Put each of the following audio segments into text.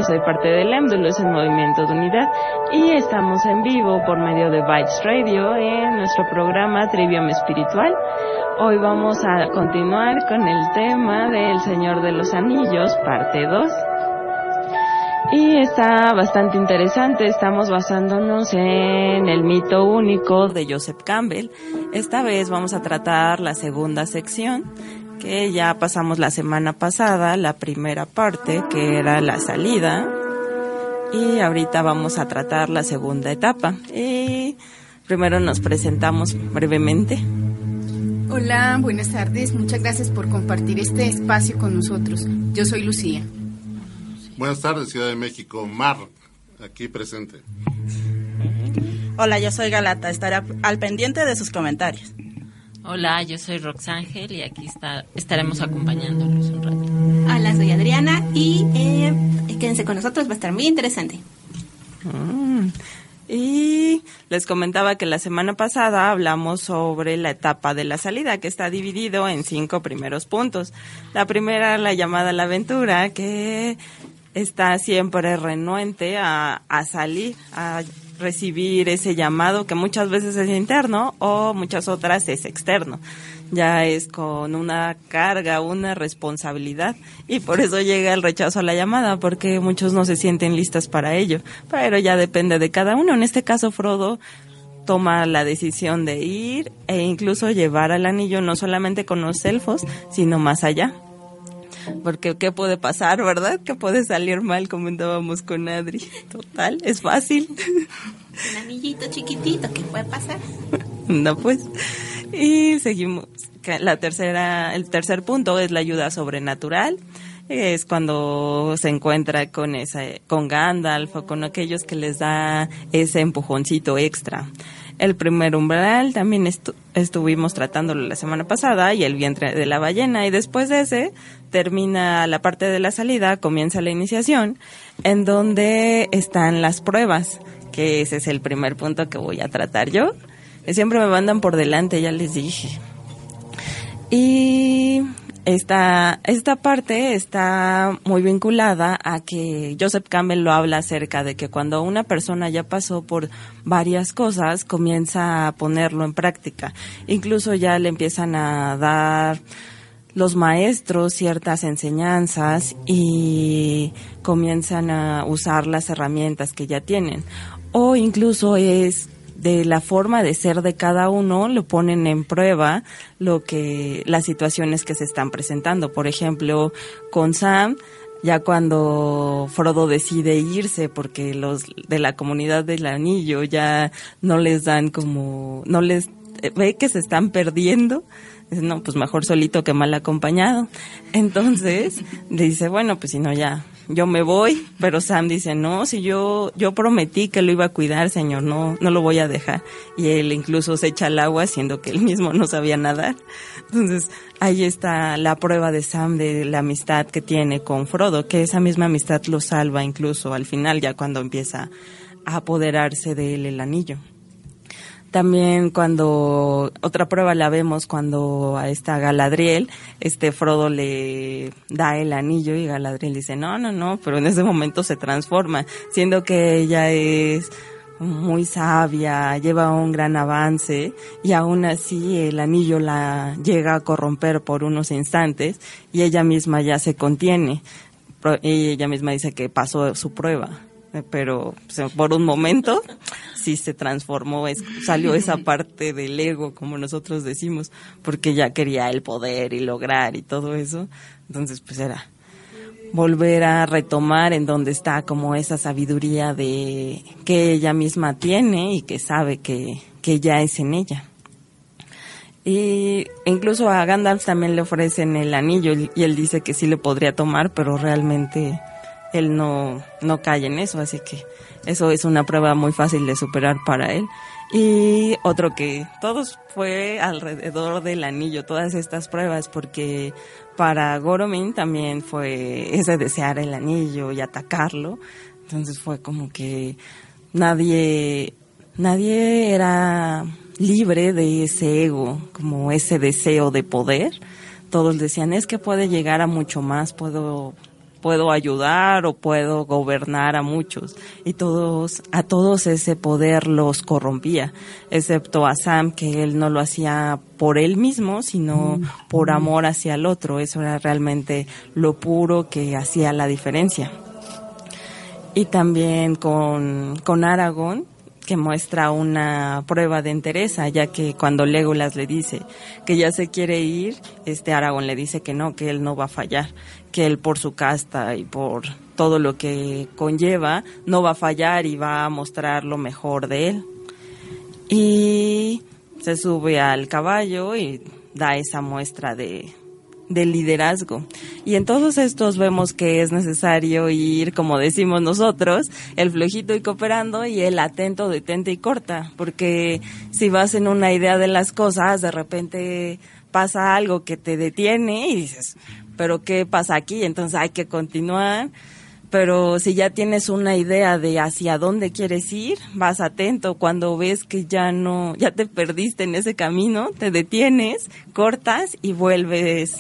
soy parte del Émdulo, es el Movimiento de Unidad, y estamos en vivo por medio de Bytes Radio en nuestro programa Trivium Espiritual. Hoy vamos a continuar con el tema del Señor de los Anillos, parte 2. Y está bastante interesante, estamos basándonos en el mito único de Joseph Campbell. Esta vez vamos a tratar la segunda sección, que ya pasamos la semana pasada, la primera parte, que era la salida. Y ahorita vamos a tratar la segunda etapa. Y primero nos presentamos brevemente. Hola, buenas tardes, muchas gracias por compartir este espacio con nosotros. Yo soy Lucía. Buenas tardes, Ciudad de México. Mar, aquí presente. Hola, yo soy Galata. Estaré al pendiente de sus comentarios. Hola, yo soy Roxángel y aquí estaremos acompañándolos un rato. Hola, soy Adriana y quédense con nosotros, va a estar muy interesante. Y les comentaba que la semana pasada hablamos sobre la etapa de la salida, que está dividido en 5 primeros puntos. La primera, la llamada a la aventura, que está siempre renuente a salir, a recibir ese llamado que muchas veces es interno o muchas otras es externo. Ya es con una carga, una responsabilidad, y por eso llega el rechazo a la llamada, porque muchos no se sienten listas para ello, pero ya depende de cada uno. En este caso, Frodo toma la decisión de ir e incluso llevar al anillo no solamente con los elfos, sino más allá. Porque ¿qué puede pasar, verdad? ¿Qué puede salir mal? Comentábamos con Adri. Total, es fácil. Un anillito chiquitito, ¿qué puede pasar? No, pues. Y seguimos. El tercer punto es la ayuda sobrenatural. Es cuando se encuentra con Gandalf o con aquellos que les da ese empujoncito extra. El primer umbral también estuvimos tratándolo la semana pasada, y el vientre de la ballena, y después de ese termina la parte de la salida, comienza la iniciación, en donde están las pruebas, que ese es el primer punto que voy a tratar yo. Siempre me mandan por delante, ya les dije. Y esta parte está muy vinculada a que Joseph Campbell lo habla acerca de que cuando una persona ya pasó por varias cosas, comienza a ponerlo en práctica. Incluso ya le empiezan a dar los maestros ciertas enseñanzas y comienzan a usar las herramientas que ya tienen. O incluso es de la forma de ser de cada uno, lo ponen en prueba las situaciones que se están presentando. Por ejemplo, con Sam, ya cuando Frodo decide irse porque los de la comunidad del anillo ya no les dan ve que se están perdiendo, no, pues mejor solito que mal acompañado. Entonces dice, bueno, pues si no, ya yo me voy, pero Sam dice, no, si yo prometí que lo iba a cuidar, señor, no lo voy a dejar. Y él incluso se echa al agua, siendo que él mismo no sabía nadar. Entonces, ahí está la prueba de Sam de la amistad que tiene con Frodo, que esa misma amistad lo salva incluso al final, ya cuando empieza a apoderarse de él el anillo. También otra prueba la vemos cuando a esta Galadriel, Frodo le da el anillo y Galadriel dice, no, pero en ese momento se transforma, siendo que ella es muy sabia, lleva un gran avance, y aún así el anillo la llega a corromper por unos instantes y ella misma ya se contiene, y ella misma dice que pasó su prueba. Pero por un momento sí se transformó, salió esa parte del ego, como nosotros decimos, porque ya quería el poder y lograr y todo eso. Entonces pues era volver a retomar en donde está como esa sabiduría de que ella misma tiene y que sabe que ya es en ella. Y incluso a Gandalf también le ofrecen el anillo y él dice que sí le podría tomar, pero realmente él no cae en eso, así que eso es una prueba muy fácil de superar para él. Y otro que todos fue alrededor del anillo, todas estas pruebas, porque para Goromin también fue ese desear el anillo y atacarlo. Entonces fue como que nadie era libre de ese ego, como ese deseo de poder. Todos decían, es que puede llegar a mucho más, puedo puedo ayudar o puedo gobernar a muchos. Y a todos ese poder los corrompía, excepto a Sam, que él no lo hacía por él mismo, sino por amor hacia el otro. Eso era realmente lo puro que hacía la diferencia. Y también con Aragorn, que muestra una prueba de entereza, ya que cuando Legolas le dice que ya se quiere ir, Aragorn le dice que no, que él no va a fallar, que él por su casta y por todo lo que conlleva, no va a fallar y va a mostrar lo mejor de él. Y se sube al caballo y da esa muestra de liderazgo. Y en todos estos vemos que es necesario ir, como decimos nosotros, el flojito y cooperando y el atento, detente y corta, porque si vas en una idea de las cosas, de repente pasa algo que te detiene y dices, ¿pero qué pasa aquí? Entonces hay que continuar. Pero si ya tienes una idea de hacia dónde quieres ir, vas atento. Cuando ves que ya te perdiste en ese camino, te detienes, cortas y vuelves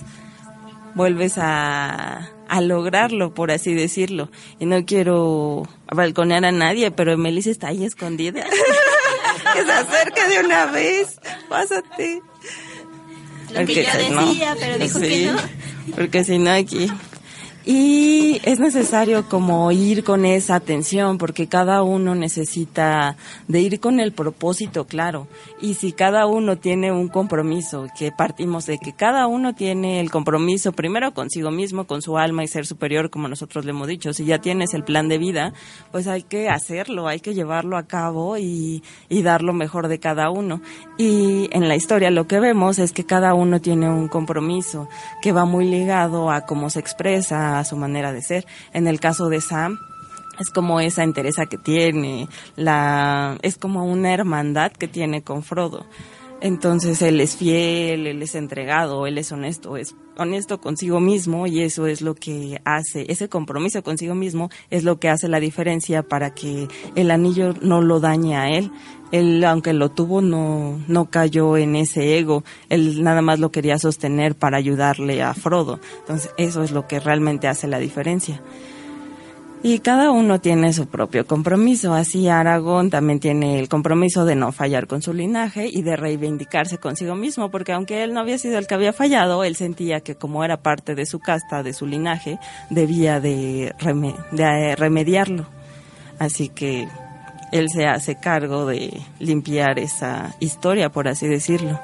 a lograrlo, por así decirlo. Y no quiero balconear a nadie, pero Melissa está ahí escondida. Que se acerque de una vez, pásate. Lo que yo decía, pero dijo que no. Porque si no aquí... Y es necesario como ir con esa atención, porque cada uno necesita de ir con el propósito claro. Y si cada uno tiene un compromiso, que partimos de que cada uno tiene el compromiso primero consigo mismo, con su alma y ser superior, como nosotros le hemos dicho. Si ya tienes el plan de vida, pues hay que hacerlo, hay que llevarlo a cabo y dar lo mejor de cada uno. Y en la historia lo que vemos es que cada uno tiene un compromiso que va muy ligado a cómo se expresa, a su manera de ser. En el caso de Sam, es como esa entereza que tiene, es como una hermandad que tiene con Frodo. Entonces él es fiel, él es entregado, él es honesto consigo mismo, y eso es lo que hace, ese compromiso consigo mismo es lo que hace la diferencia para que el anillo no lo dañe a él. Él, aunque lo tuvo, no cayó en ese ego. Él nada más lo quería sostener para ayudarle a Frodo. Entonces, eso es lo que realmente hace la diferencia. Y cada uno tiene su propio compromiso. Así Aragorn también tiene el compromiso de no fallar con su linaje y de reivindicarse consigo mismo, porque aunque él no había sido el que había fallado, él sentía que como era parte de su casta, de su linaje, debía de remediarlo. Así que él se hace cargo de limpiar esa historia, por así decirlo.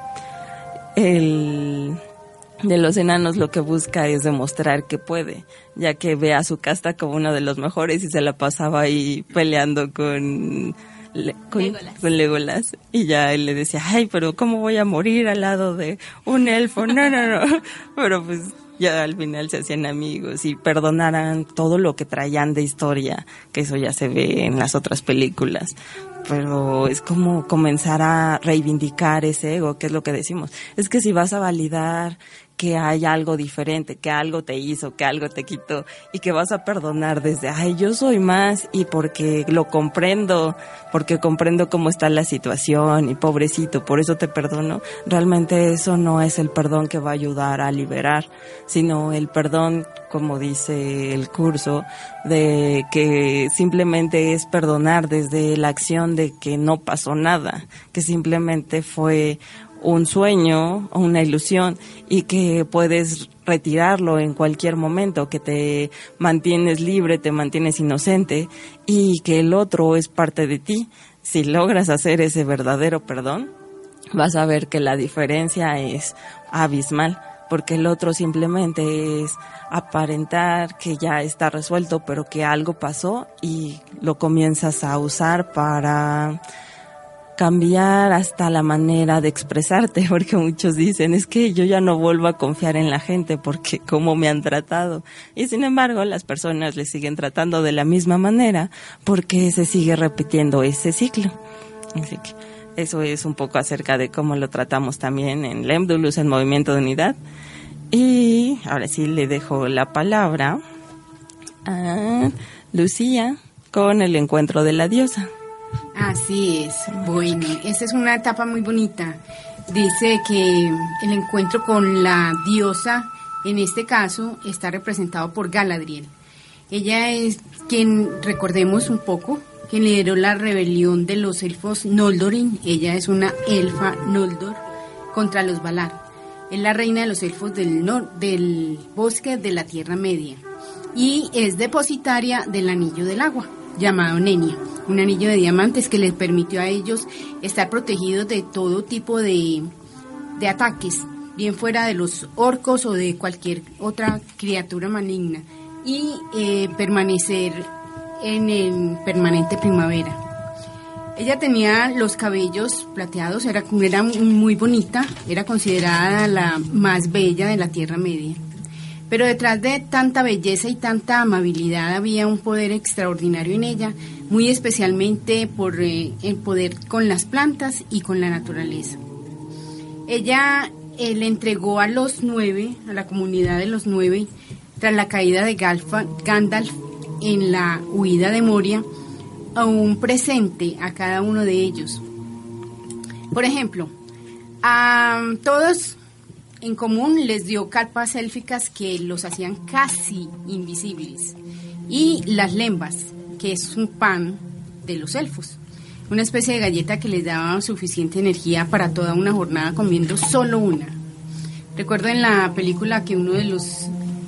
El de los enanos lo que busca es demostrar que puede, ya que ve a su casta como uno de los mejores y se la pasaba ahí peleando con Legolas. Y ya él le decía, ay, pero ¿cómo voy a morir al lado de un elfo? No. Pero pues ya al final se hacían amigos y perdonaran todo lo que traían de historia, que eso ya se ve en las otras películas. Pero es como comenzar a reivindicar ese ego, que es lo que decimos. Es que si vas a validar que hay algo diferente, que algo te hizo, que algo te quitó, y que vas a perdonar desde, ay, yo soy más, y porque lo comprendo, porque comprendo cómo está la situación, y pobrecito, por eso te perdono, realmente eso no es el perdón que va a ayudar a liberar, sino el perdón, como dice el curso, de que simplemente es perdonar desde la acción de que no pasó nada, que simplemente fue un sueño o una ilusión y que puedes retirarlo en cualquier momento, que te mantienes libre, te mantienes inocente y que el otro es parte de ti. Si logras hacer ese verdadero perdón, vas a ver que la diferencia es abismal, porque el otro simplemente es aparentar que ya está resuelto, pero que algo pasó y lo comienzas a usar para cambiar hasta la manera de expresarte, porque muchos dicen, es que yo ya no vuelvo a confiar en la gente porque cómo me han tratado. Y sin embargo, las personas les siguen tratando de la misma manera porque se sigue repitiendo ese ciclo. Así que eso es un poco acerca de cómo lo tratamos también en Lembdulus, en Movimiento de Unidad. Y ahora sí le dejo la palabra a Lucía con el encuentro de la diosa. Así es. Bueno, esta es una etapa muy bonita. Dice que el encuentro con la diosa, en este caso, está representado por Galadriel. Ella es quien, recordemos un poco, quien lideró la rebelión de los elfos Noldorin. Ella es una elfa Noldor contra los Valar. Es la reina de los elfos del bosque de la Tierra Media y es depositaria del anillo del agua, llamado Nenya, un anillo de diamantes que les permitió a ellos estar protegidos de todo tipo de ataques, bien fuera de los orcos o de cualquier otra criatura maligna, y permanecer en permanente primavera. Ella tenía los cabellos plateados, era muy bonita, era considerada la más bella de la Tierra Media. Pero detrás de tanta belleza y tanta amabilidad había un poder extraordinario en ella, muy especialmente por el poder con las plantas y con la naturaleza. Ella le entregó a los 9, a la comunidad de los 9, tras la caída de Gandalf en la huida de Moria, a un presente a cada uno de ellos. Por ejemplo, a todos en común les dio carpas élficas que los hacían casi invisibles, y las lembas, que es un pan de los elfos, una especie de galleta que les daba suficiente energía para toda una jornada comiendo solo una. Recuerdo en la película que uno de los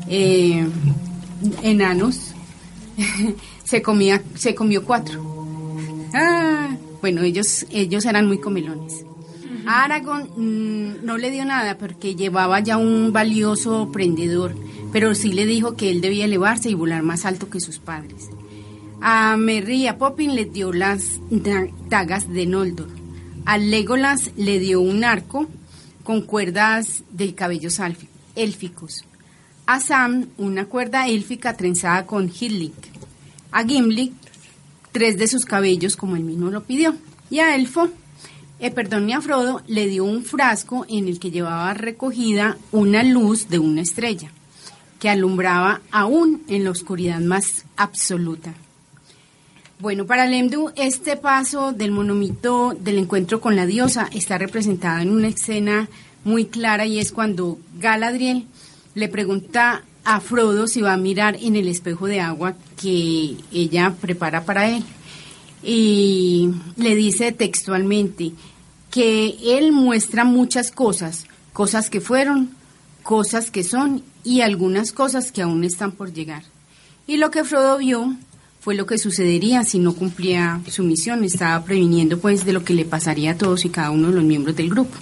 enanos se comió 4. Bueno, ellos eran muy comelones. A Aragorn no le dio nada porque llevaba ya un valioso prendedor, pero sí le dijo que él debía elevarse y volar más alto que sus padres. A Merry y a Poppin les dio las dagas de Noldor. A Legolas le dio un arco con cuerdas de cabellos élficos. A Sam una cuerda élfica trenzada con Hitlik. A Gimli 3 de sus cabellos como él mismo lo pidió. Y a a Frodo le dio un frasco en el que llevaba recogida una luz de una estrella que alumbraba aún en la oscuridad más absoluta. Bueno, para Lemdu este paso del monomito del encuentro con la diosa está representado en una escena muy clara, y es cuando Galadriel le pregunta a Frodo si va a mirar en el espejo de agua que ella prepara para él, y le dice textualmente que él muestra muchas cosas que fueron, cosas que son y algunas cosas que aún están por llegar. Y lo que Frodo vio fue lo que sucedería si no cumplía su misión. Estaba previniendo pues de lo que le pasaría a todos y cada uno de los miembros del grupo.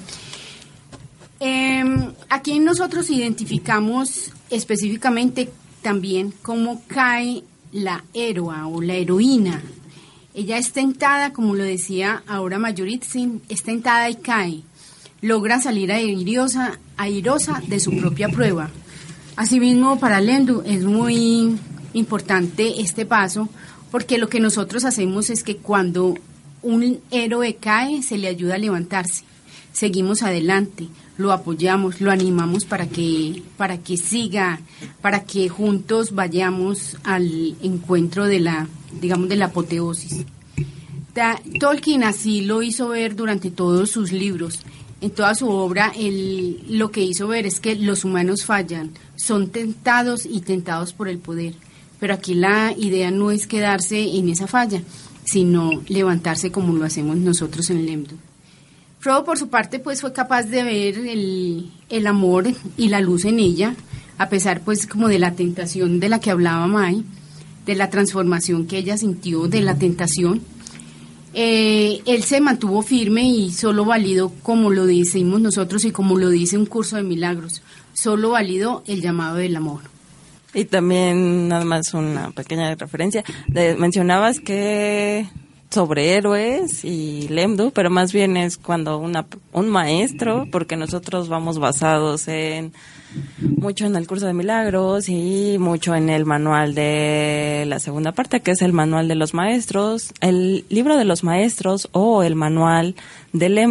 Aquí nosotros identificamos específicamente también cómo cae la héroa o la heroína. Ella es tentada, como lo decía ahora Mayuritzin, es tentada y cae. Logra salir airosa de su propia prueba. Asimismo, para Lemdu es muy importante este paso, porque lo que nosotros hacemos es que cuando un héroe cae, se le ayuda a levantarse. Seguimos adelante, lo apoyamos, lo animamos para que siga, para que juntos vayamos al encuentro de la apoteosis. Tolkien así lo hizo ver durante todos sus libros. En toda su obra, lo que hizo ver es que los humanos fallan, son tentados y tentados por el poder. Pero aquí la idea no es quedarse en esa falla, sino levantarse como lo hacemos nosotros en Lemdu. Frodo, por su parte, pues fue capaz de ver el amor y la luz en ella, a pesar pues como de la tentación de la que hablaba Mai, de la transformación que ella sintió, de la tentación. Él se mantuvo firme y solo validó, como lo decimos nosotros y como lo dice un curso de milagros, solo validó el llamado del amor. Y también, nada más una pequeña referencia, mencionabas que sobre héroes y Lemdu, pero más bien es cuando un maestro, porque nosotros vamos basados mucho en el curso de milagros y mucho en el manual de la segunda parte, que es el manual de los maestros, el libro de los maestros o el manual de Lemdu.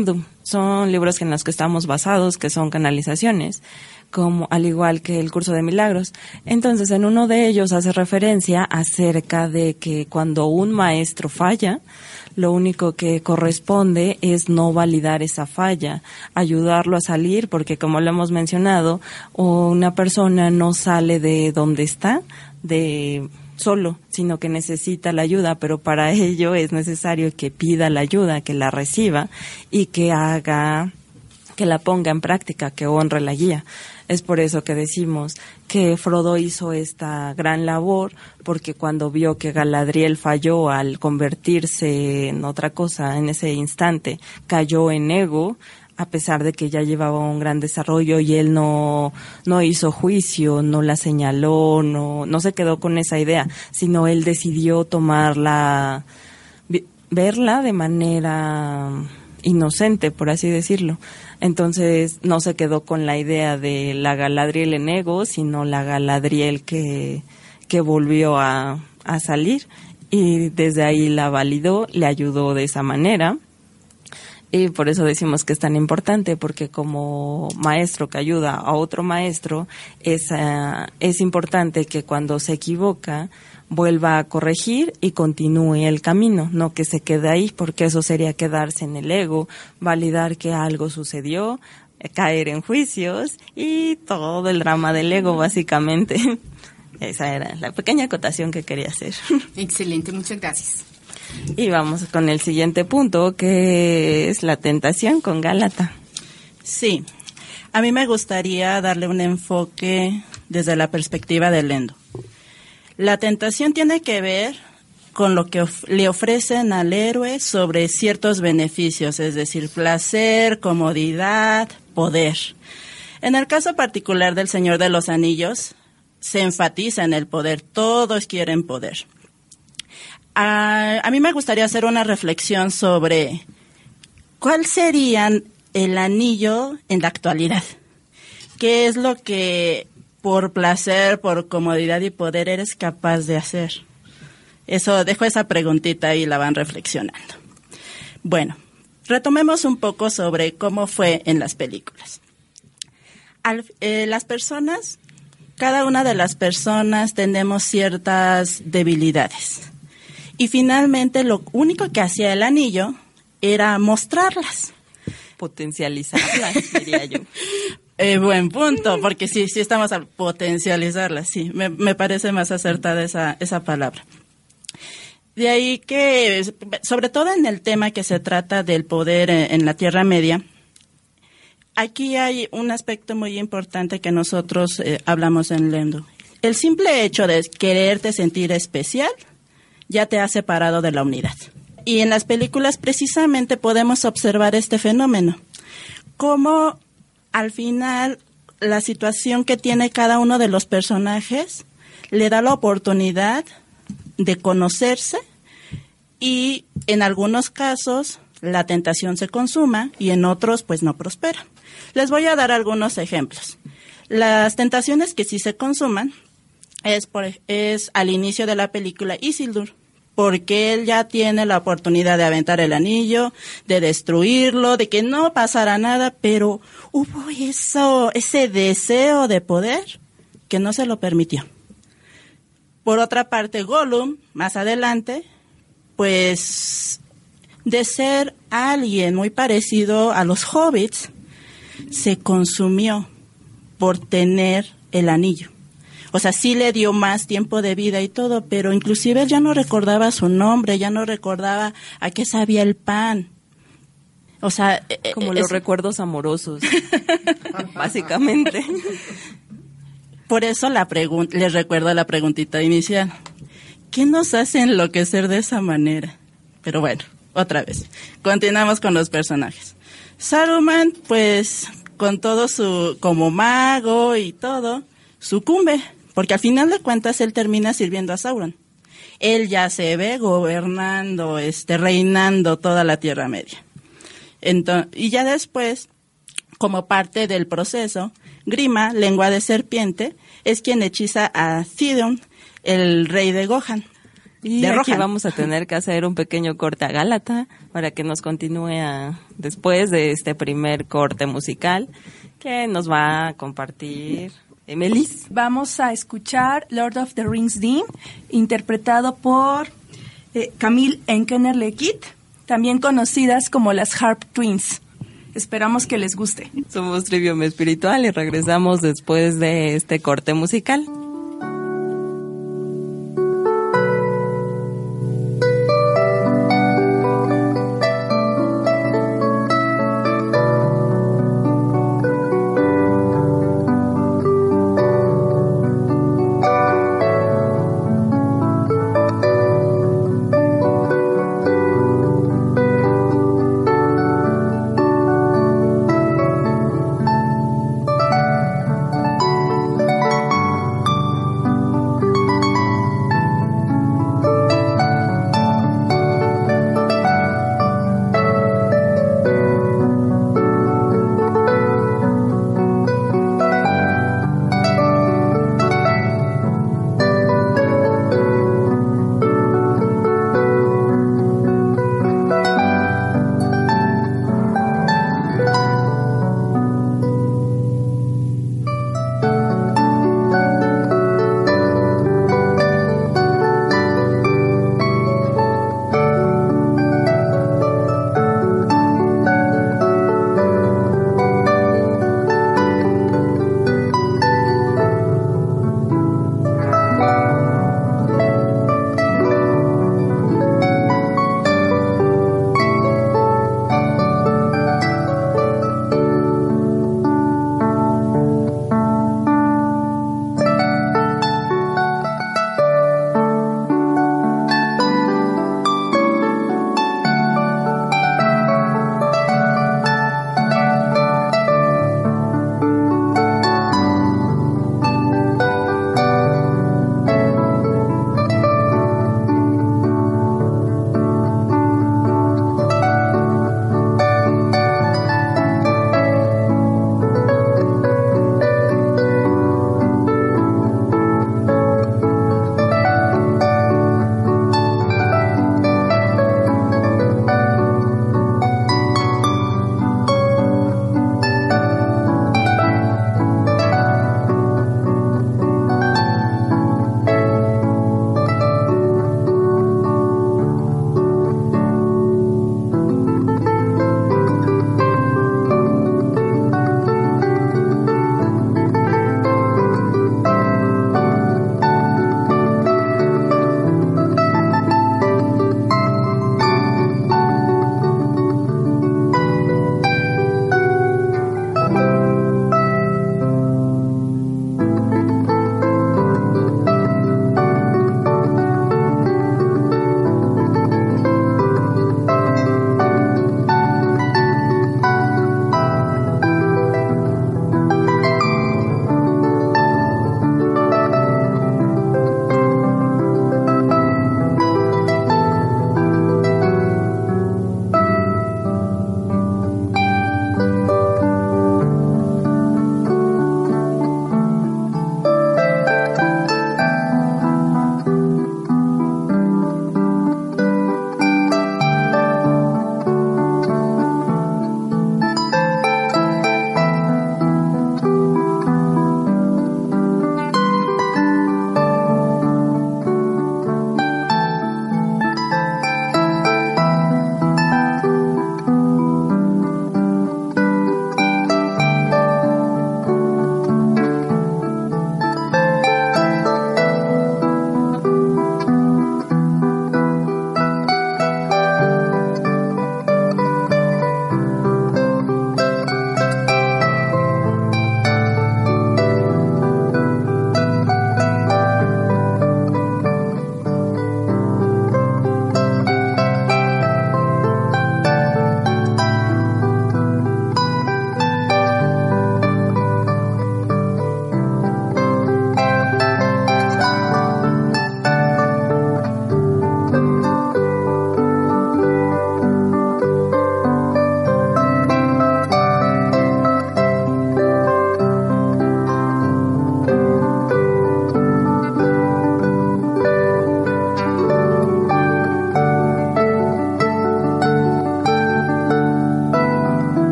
son libros en los que estamos basados, que son canalizaciones, como al igual que el curso de milagros. Entonces, en uno de ellos hace referencia acerca de que cuando un maestro falla, lo único que corresponde es no validar esa falla, ayudarlo a salir, porque como lo hemos mencionado, una persona no sale de donde está, solo, sino que necesita la ayuda, pero para ello es necesario que pida la ayuda, que la reciba y que la ponga en práctica, que honre la guía. Es por eso que decimos que Frodo hizo esta gran labor, porque cuando vio que Galadriel falló al convertirse en otra cosa en ese instante, cayó en ego, a pesar de que ya llevaba un gran desarrollo, y él no hizo juicio, no la señaló, no se quedó con esa idea, sino él decidió verla de manera inocente, por así decirlo. Entonces no se quedó con la idea de la Galadriel en ego, sino la Galadriel que volvió a salir, y desde ahí la validó, le ayudó de esa manera. Y por eso decimos que es tan importante, porque como maestro que ayuda a otro maestro, es importante que cuando se equivoca vuelva a corregir y continúe el camino, no que se quede ahí, porque eso sería quedarse en el ego, validar que algo sucedió, caer en juicios y todo el drama del ego, básicamente. Esa era la pequeña acotación que quería hacer. Excelente, muchas gracias. Y vamos con el siguiente punto, que es la tentación con Gálata. Sí, a mí me gustaría darle un enfoque desde la perspectiva del Endo. La tentación tiene que ver con lo que le ofrecen al héroe sobre ciertos beneficios, es decir, placer, comodidad, poder. En el caso particular del Señor de los Anillos, se enfatiza en el poder, todos quieren poder. A mí me gustaría hacer una reflexión sobre cuál sería el anillo en la actualidad. ¿Qué es lo que por placer, por comodidad y poder eres capaz de hacer? Dejo esa preguntita y la van reflexionando. Bueno, retomemos un poco sobre cómo fue en las películas. Las personas, cada una de las personas tenemos ciertas debilidades. Y finalmente lo único que hacía el anillo era mostrarlas. Potencializarlas, diría yo. Buen punto, porque sí estamos a potencializarlas, sí. Me parece más acertada esa palabra. De ahí que, sobre todo en el tema que se trata del poder en la Tierra Media, aquí hay un aspecto muy importante que nosotros hablamos en Lendo. El simple hecho de quererte sentir especial ya te ha separado de la unidad. Y en las películas precisamente podemos observar este fenómeno. Cómo al final la situación que tiene cada uno de los personajes le da la oportunidad de conocerse, y en algunos casos la tentación se consuma y en otros pues no prospera. Les voy a dar algunos ejemplos. Las tentaciones que sí se consuman es al inicio de la película Isildur, porque él ya tiene la oportunidad de aventar el anillo, de destruirlo, de que no pasara nada, pero hubo ese deseo de poder que no se lo permitió. Por otra parte, Gollum, más adelante, pues de ser alguien muy parecido a los hobbits, se consumió por tener el anillo. O sea, sí le dio más tiempo de vida y todo, pero inclusive él ya no recordaba su nombre, ya no recordaba a qué sabía el pan. O sea, como los recuerdos amorosos, básicamente. Por eso les recuerdo la preguntita inicial. ¿Qué nos hace enloquecer de esa manera? Pero bueno, otra vez. Continuamos con los personajes. Saruman, pues, con todo como mago y todo, sucumbe. Porque al final de cuentas él termina sirviendo a Sauron. Él ya se ve gobernando, reinando toda la Tierra Media. Y ya después, como parte del proceso, Grima, lengua de serpiente, es quien hechiza a Théoden, el rey de Gohan. Y de aquí Rohan. vamos a tener que hacer un pequeño corte a Gálata para que nos continúe después de este primer corte musical que nos va a compartir Melis. Vamos a escuchar Lord of the Rings Theme, interpretado por Camille Enkener-Lekit, también conocidas como las Harp Twins. Esperamos que les guste. Somos Trivium Espiritual y regresamos después de este corte musical.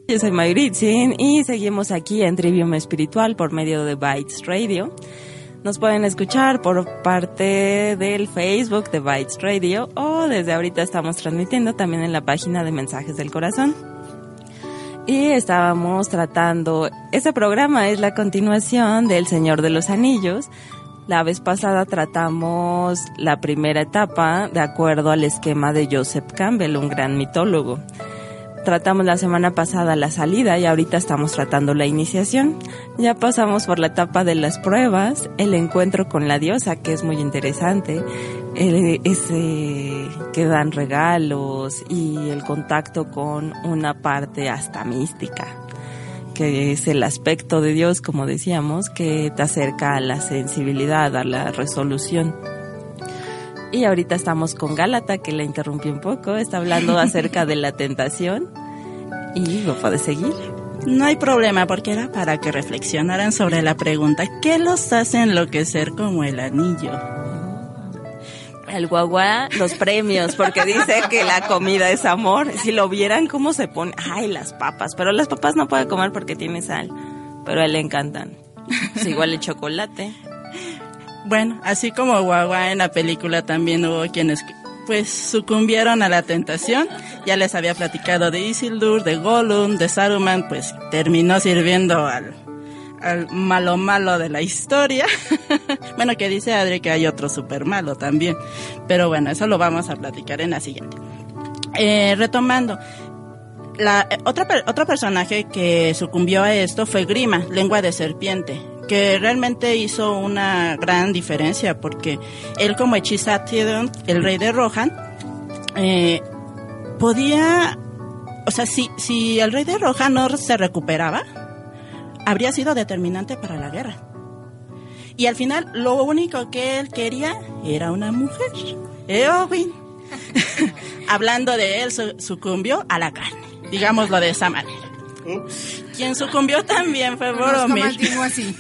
Yo soy Mayuritzin y seguimos aquí en Trivium Espiritual por medio de Bytes Radio. Nos pueden escuchar por parte del Facebook de Bytes Radio o desde ahorita estamos transmitiendo también en la página de Mensajes del Corazón. Y estábamos tratando, este programa es la continuación del Señor de los Anillos. La vez pasada tratamos la primera etapa de acuerdo al esquema de Joseph Campbell, un gran mitólogo. Tratamos la semana pasada la salida y ahorita estamos tratando la iniciación. Ya pasamos por la etapa de las pruebas, el encuentro con la diosa, que es muy interesante, ese que dan regalos y el contacto con una parte hasta mística, que es el aspecto de Dios, como decíamos, que te acerca a la sensibilidad, a la resolución. Y ahorita estamos con Gálata, que la interrumpí un poco, está hablando acerca de la tentación y lo puede seguir. No hay problema, porque era para que reflexionaran sobre la pregunta, ¿qué los hace enloquecer como el anillo? El guaguá, los premios, porque dice que la comida es amor. Si lo vieran cómo se pone, ay, las papas, pero las papas no puede comer porque tiene sal, pero a él le encantan. Es igual el chocolate. Bueno, así como Guagua en la película también hubo quienes pues sucumbieron a la tentación. Ya les había platicado de Isildur, de Gollum, de Saruman, pues terminó sirviendo al malo de la historia. Bueno, que dice Adri que hay otro súper malo también, pero bueno, eso lo vamos a platicar en la siguiente. Retomando, otro personaje que sucumbió a esto fue Grima, lengua de serpiente, que realmente hizo una gran diferencia, porque él, como Echizatidon, el rey de Rohan, podía, o sea, si el rey de Rohan no se recuperaba, habría sido determinante para la guerra. Y al final, lo único que él quería era una mujer, Eowyn. Hablando de él, sucumbió a la carne, digámoslo de esa manera. Quien sucumbió también fue Boromir. Así.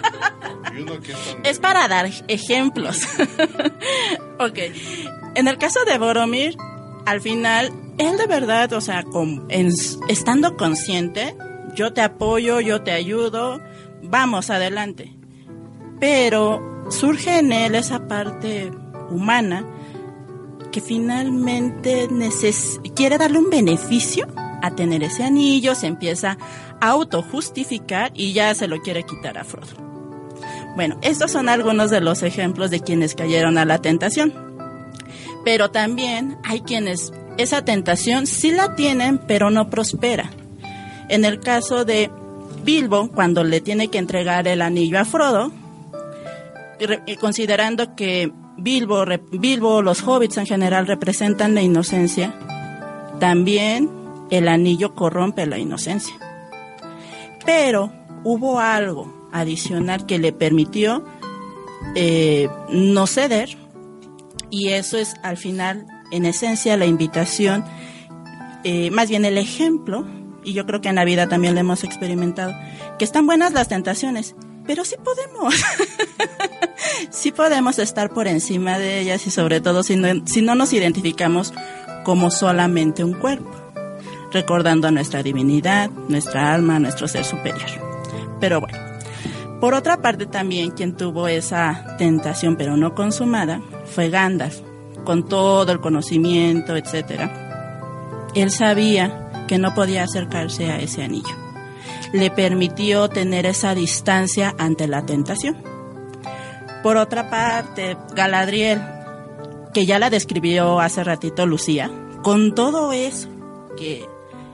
Es para dar ejemplos. Ok. En el caso de Boromir, al final, él de verdad, o sea, estando consciente, yo te apoyo, yo te ayudo, vamos adelante. Pero surge en él esa parte humana que finalmente quiere darle un beneficio a tener ese anillo, se empieza a autojustificar y ya se lo quiere quitar a Frodo. Bueno, estos son algunos de los ejemplos de quienes cayeron a la tentación. Pero también hay quienes esa tentación sí la tienen, pero no prospera. En el caso de Bilbo, cuando le tiene que entregar el anillo a Frodo, considerando que Bilbo, los hobbits en general representan la inocencia, también el anillo corrompe la inocencia. Pero hubo algo adicional que le permitió no ceder, y eso es al final, en esencia, la invitación, más bien el ejemplo, y yo creo que en la vida también lo hemos experimentado, que están buenas las tentaciones, pero sí podemos, sí podemos estar por encima de ellas, y sobre todo si no nos identificamos como solamente un cuerpo, recordando a nuestra divinidad, nuestra alma, nuestro ser superior. Pero bueno, por otra parte también quien tuvo esa tentación pero no consumada fue Gandalf, con todo el conocimiento, etcétera. Él sabía que no podía acercarse a ese anillo. Le permitió tener esa distancia ante la tentación. Por otra parte, Galadriel, que ya la describió hace ratito Lucía, con todo eso que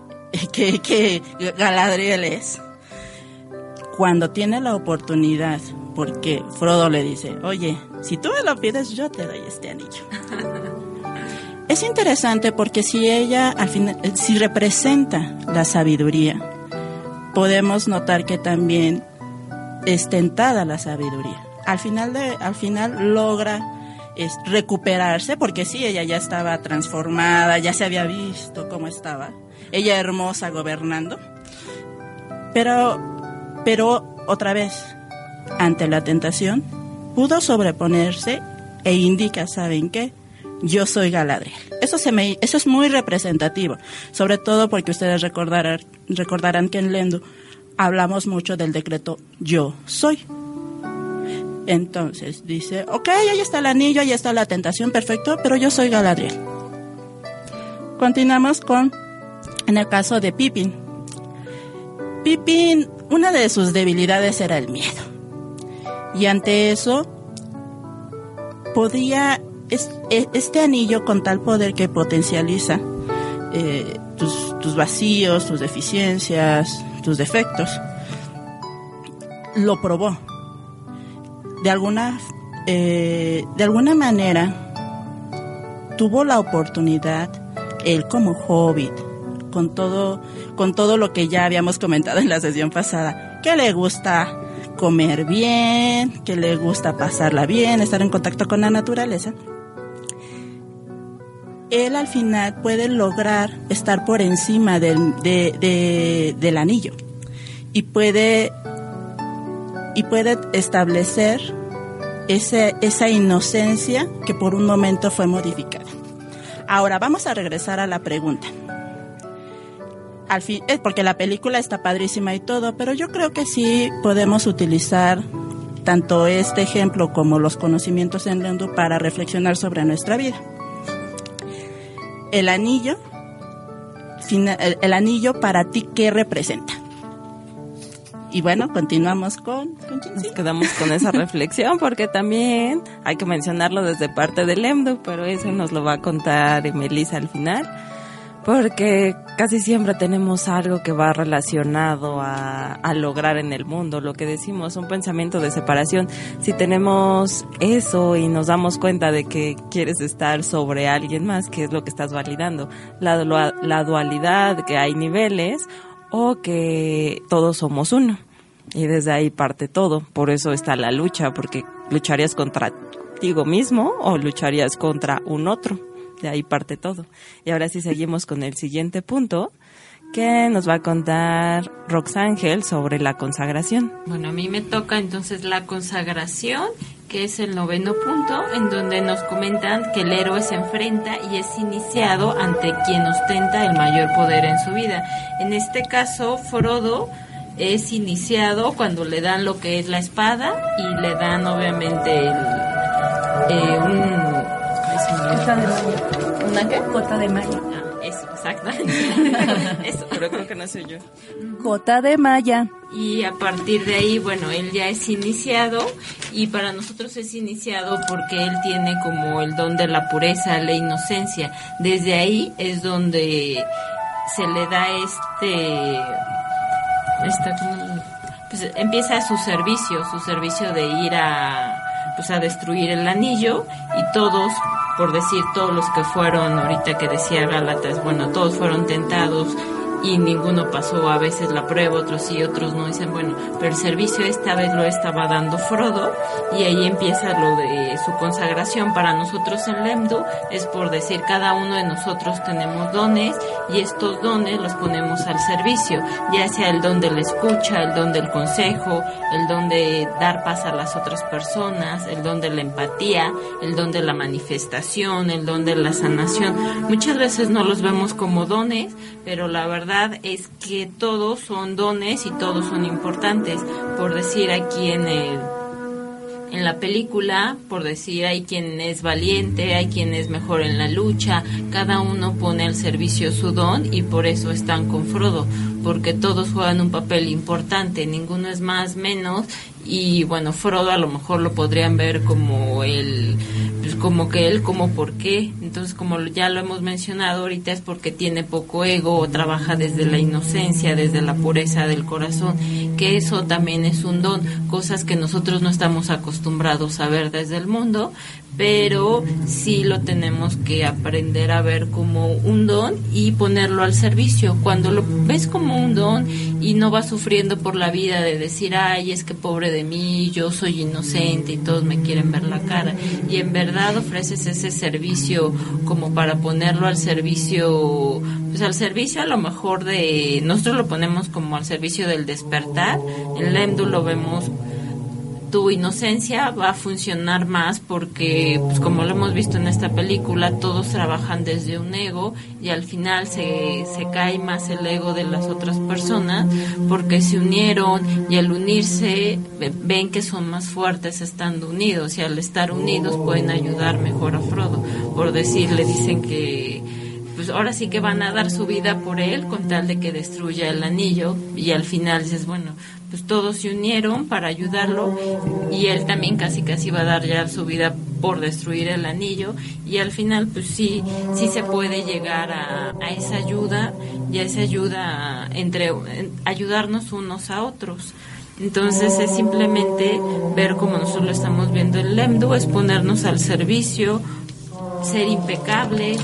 Galadriel es, cuando tiene la oportunidad, porque Frodo le dice, oye, si tú me lo pides, yo te doy este anillo. Es interesante porque si ella, al final, si representa la sabiduría, podemos notar que también es tentada la sabiduría. Al final logra recuperarse, porque sí, ella ya estaba transformada, ya se había visto cómo estaba, ella hermosa gobernando, pero otra vez, ante la tentación, pudo sobreponerse e indica, ¿saben qué? yo soy Galadriel. Eso es muy representativo, sobre todo porque ustedes recordarán que en Lendu hablamos mucho del decreto yo soy. Entonces dice, ok, ahí está el anillo, ahí está la tentación, perfecto, pero yo soy Galadriel. Continuamos en el caso de Pippin. Pippin, una de sus debilidades era el miedo. Y ante eso, podía, este anillo con tal poder que potencializa tus vacíos, tus deficiencias, tus defectos, lo probó. De alguna manera, tuvo la oportunidad, él como hobbit, con todo lo que ya habíamos comentado en la sesión pasada, que le gusta comer bien, que le gusta pasarla bien, estar en contacto con la naturaleza, él al final puede lograr estar por encima del anillo y puede establecer esa inocencia que por un momento fue modificada. Ahora vamos a regresar a la pregunta. Al fin, porque la película está padrísima y todo, pero yo creo que sí podemos utilizar tanto este ejemplo como los conocimientos en Lendu para reflexionar sobre nuestra vida. El anillo para ti, ¿qué representa? Y bueno, continuamos con Nos quedamos con esa reflexión porque también hay que mencionarlo desde parte del Lendu, pero eso nos lo va a contar Melissa al final, porque casi siempre tenemos algo que va relacionado a lograr en el mundo, lo que decimos, un pensamiento de separación. Si tenemos eso y nos damos cuenta de que quieres estar sobre alguien más, ¿qué es lo que estás validando? La dualidad, que hay niveles, o que todos somos uno. Y desde ahí parte todo. Por eso está la lucha, porque lucharías contra ti mismo o lucharías contra un otro. De ahí parte todo. Y ahora sí seguimos con el siguiente punto, que nos va a contar Roxángel sobre la consagración. Bueno, a mí me toca entonces la consagración, que es el 9º punto, en donde nos comentan que el héroe se enfrenta y es iniciado ante quien ostenta el mayor poder en su vida. En este caso, Frodo es iniciado cuando le dan lo que es la espada y le dan obviamente ¿Una qué? Gota de malla. Eso, exactamente. Eso, pero creo que no soy yo. Gota de malla. Y a partir de ahí, bueno, él ya es iniciado, y para nosotros es iniciado porque él tiene como el don de la pureza, la inocencia. Desde ahí es donde se le da pues empieza su servicio de ir a destruir el anillo, y todos, por decir, todos los que fueron, ahorita que decía Gálatas, bueno, todos fueron tentados y ninguno pasó a veces la prueba, otros sí, otros no. Dicen, bueno, pero el servicio esta vez lo estaba dando Frodo, y ahí empieza lo de su consagración. Para nosotros en Lendu es por decir, cada uno de nosotros tenemos dones, y estos dones los ponemos al servicio, ya sea el don de la escucha, el don del consejo, el don de dar paz a las otras personas, el don de la empatía, el don de la manifestación, el don de la sanación. Muchas veces no los vemos como dones, pero la verdad es que todos son dones y todos son importantes. Por decir, aquí en la película, por decir, hay quien es valiente, hay quien es mejor en la lucha, cada uno pone al servicio su don, y por eso están con Frodo, porque todos juegan un papel importante, ninguno es más, menos. Y bueno, Frodo a lo mejor lo podrían ver como como por qué. Entonces, como ya lo hemos mencionado ahorita, es porque tiene poco ego, o trabaja desde la inocencia, desde la pureza del corazón, que eso también es un don, cosas que nosotros no estamos acostumbrados a ver desde el mundo, pero sí lo tenemos que aprender a ver como un don y ponerlo al servicio. Cuando lo ves como un don y no vas sufriendo por la vida de decir, ay, es que pobre de mí, yo soy inocente y todos me quieren ver la cara, y en verdad ofreces ese servicio como para ponerlo al servicio, pues al servicio a lo mejor nosotros lo ponemos como al servicio del despertar. En Lendu lo vemos tu inocencia va a funcionar más porque, pues como lo hemos visto en esta película, todos trabajan desde un ego y al final se cae más el ego de las otras personas porque se unieron y al unirse ven que son más fuertes estando unidos y al estar unidos pueden ayudar mejor a Frodo. Por decir, le dicen que pues ahora sí que van a dar su vida por él con tal de que destruya el anillo y al final dices, bueno, pues todos se unieron para ayudarlo y él también casi va a dar ya su vida por destruir el anillo y al final pues sí se puede llegar a esa ayuda y a esa ayuda ayudarnos unos a otros. Entonces es simplemente ver como nosotros lo estamos viendo en Lemdu, es ponernos al servicio, ser impecables,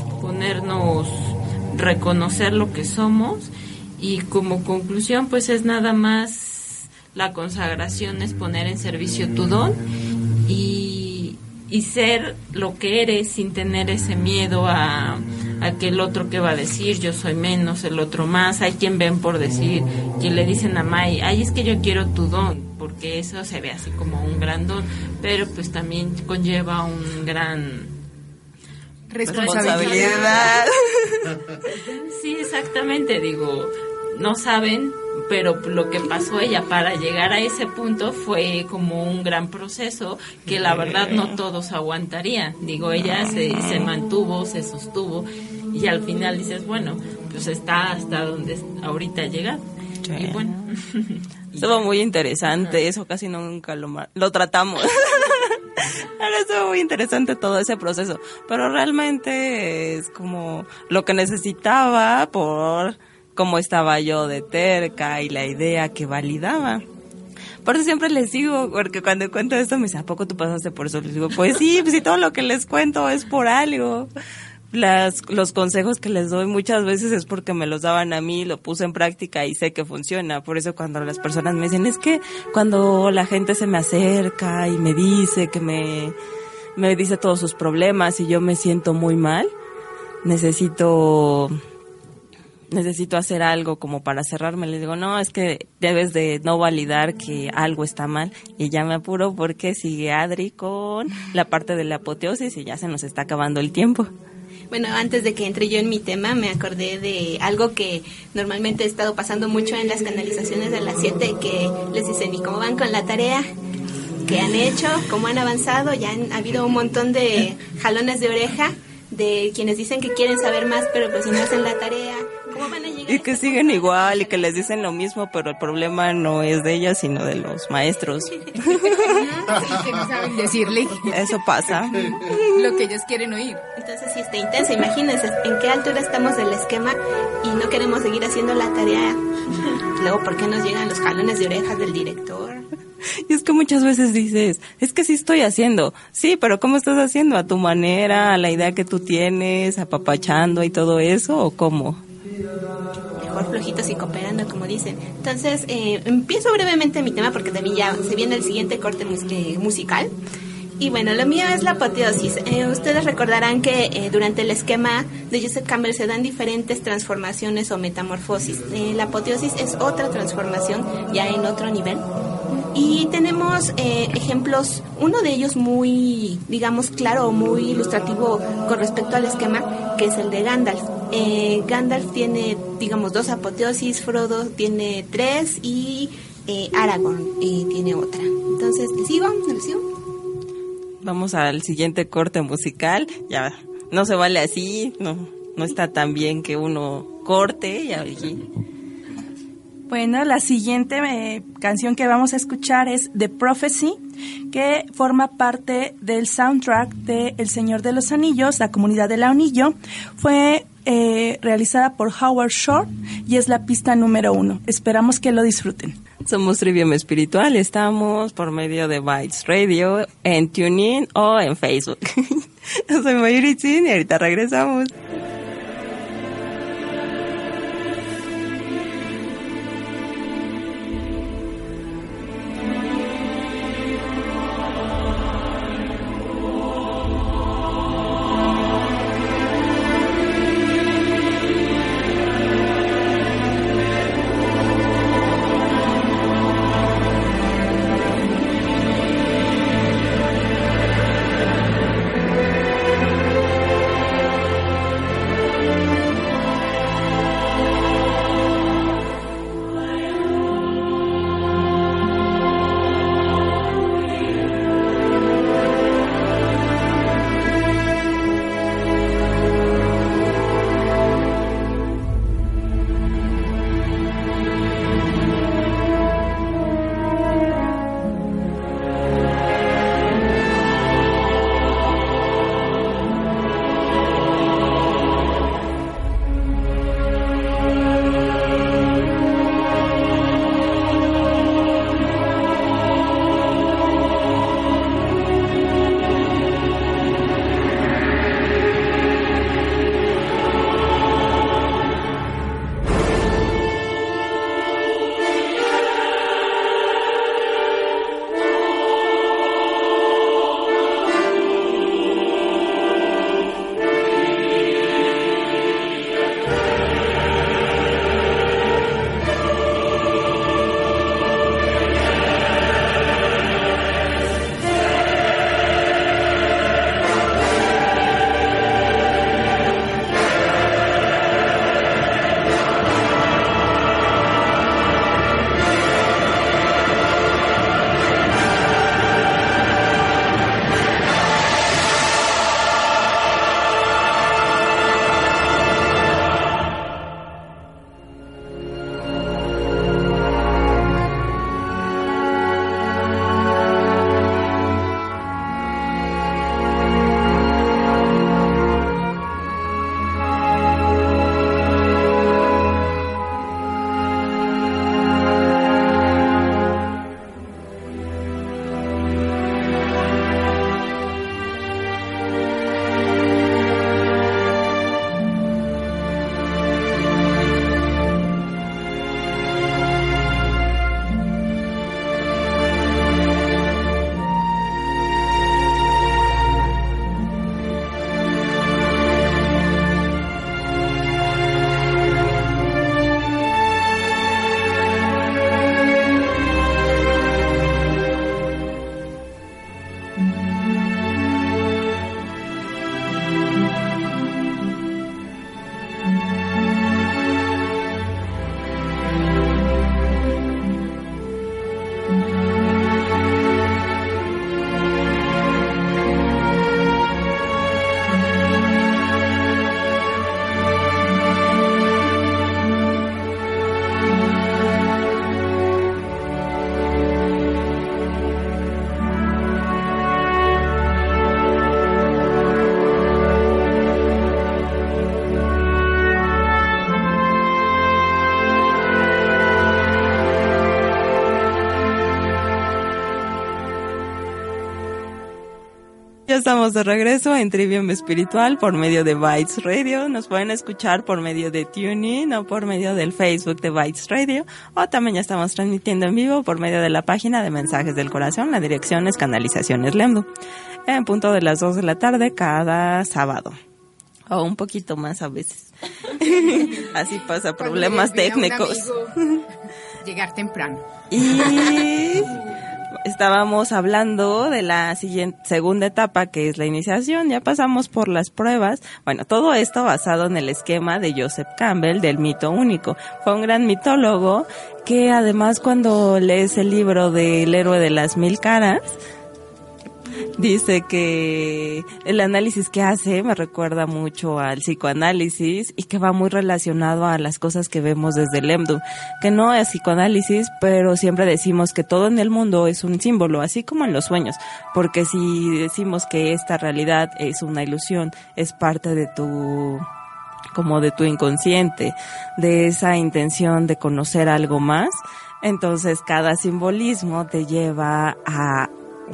reconocer lo que somos y como conclusión pues es nada más la consagración, es poner en servicio tu don y ser lo que eres sin tener ese miedo a que el otro que va a decir, yo soy menos, el otro más. Hay quien ven por decir, que le dicen a Mai, ay, es que yo quiero tu don, porque eso se ve así como un gran don, pero pues también conlleva un gran responsabilidad. Sí, exactamente, digo, no saben, pero lo que pasó ella para llegar a ese punto fue como un gran proceso que la verdad no todos aguantarían. Digo, ella se mantuvo, se sostuvo y al final dices, bueno, pues está hasta donde ahorita llega. Sí. Y bueno. Estuvo muy interesante, eso casi nunca lo tratamos. Ahora estuvo muy interesante todo ese proceso, pero realmente es como lo que necesitaba por cómo estaba yo de terca y la idea que validaba. Por eso siempre les digo, porque cuando cuento esto me dicen, ¿a poco tú pasaste por eso? Les digo, pues sí, todo lo que les cuento es por algo. Los consejos que les doy muchas veces es porque me los daban a mí, lo puse en práctica y sé que funciona. Por eso cuando las personas me dicen, es que cuando la gente se me acerca y me dice que me dice todos sus problemas y yo me siento muy mal, necesito hacer algo como para cerrarme. Les digo, no, es que debes de no validar que algo está mal. Y ya me apuro porque sigue Adri con la parte de la apoteosis y ya se nos está acabando el tiempo. Bueno, antes de que entre yo en mi tema, me acordé de algo que normalmente he estado pasando mucho en las canalizaciones de las 7, que les dicen, ¿y cómo van con la tarea? ¿Qué han hecho? ¿Cómo han avanzado? Ya han habido un montón de jalones de oreja de quienes dicen que quieren saber más, pero pues si no hacen la tarea, ¿cómo van a llegar? Y que siguen igual y que les dicen lo mismo, pero el problema no es de ellas, sino de los maestros. Sí, que no saben decirle. Eso pasa. Lo que ellos quieren oír. Entonces sí está intenso. Imagínense en qué altura estamos del esquema y no queremos seguir haciendo la tarea. Luego, ¿por qué nos llegan los jalones de orejas del director? Y es que muchas veces dices, es que sí estoy haciendo. Sí, pero ¿cómo estás haciendo? ¿A tu manera? ¿A la idea que tú tienes? ¿Apapachando y todo eso? ¿O cómo? Mejor flojitos y cooperando, como dicen. Entonces, empiezo brevemente mi tema porque también ya se viene el siguiente corte musical. Y bueno, lo mío es la apoteosis. Ustedes recordarán que durante el esquema de Joseph Campbell se dan diferentes transformaciones o metamorfosis. La apoteosis es otra transformación ya en otro nivel. Y tenemos ejemplos, uno de ellos muy, digamos, claro, muy ilustrativo con respecto al esquema, que es el de Gandalf. Gandalf tiene, digamos, 2 apoteosis, Frodo tiene 3 y Aragorn tiene otra. Entonces, ¿le sigo? Vamos al siguiente corte musical. Ya, no se vale así, no está tan bien que uno corte y aquí. Bueno, la siguiente canción que vamos a escuchar es The Prophecy, que forma parte del soundtrack de El Señor de los Anillos, La Comunidad del Anillo. Fue realizada por Howard Shore y es la pista número 1. Esperamos que lo disfruten. Somos Trivium Espiritual, estamos por medio de Bytes Radio, en TuneIn o en Facebook. Yo soy Mayuritzin y ahorita regresamos. estamos de regreso en Trivium Espiritual por medio de Bytes Radio. Nos pueden escuchar por medio de TuneIn o por medio del Facebook de Bytes Radio. O también ya estamos transmitiendo en vivo por medio de la página de Mensajes del Corazón. La dirección es Canalizaciones Lemdu. En punto de las 2 de la tarde cada sábado. O un poquito más a veces. Así pasa, problemas técnicos. Llegar temprano. Y estábamos hablando de la segunda etapa, que es la iniciación. Ya pasamos por las pruebas. Bueno, todo esto basado en el esquema de Joseph Campbell del mito único. Fue un gran mitólogo que además, cuando lees el libro del héroe de las 1000 caras, dice que el análisis que hace me recuerda mucho al psicoanálisis y que va muy relacionado a las cosas que vemos desde el Lemdu, que no es psicoanálisis, pero siempre decimos que todo en el mundo es un símbolo, así como en los sueños, porque si decimos que esta realidad es una ilusión, es parte de tu inconsciente, de esa intención de conocer algo más, entonces cada simbolismo te lleva a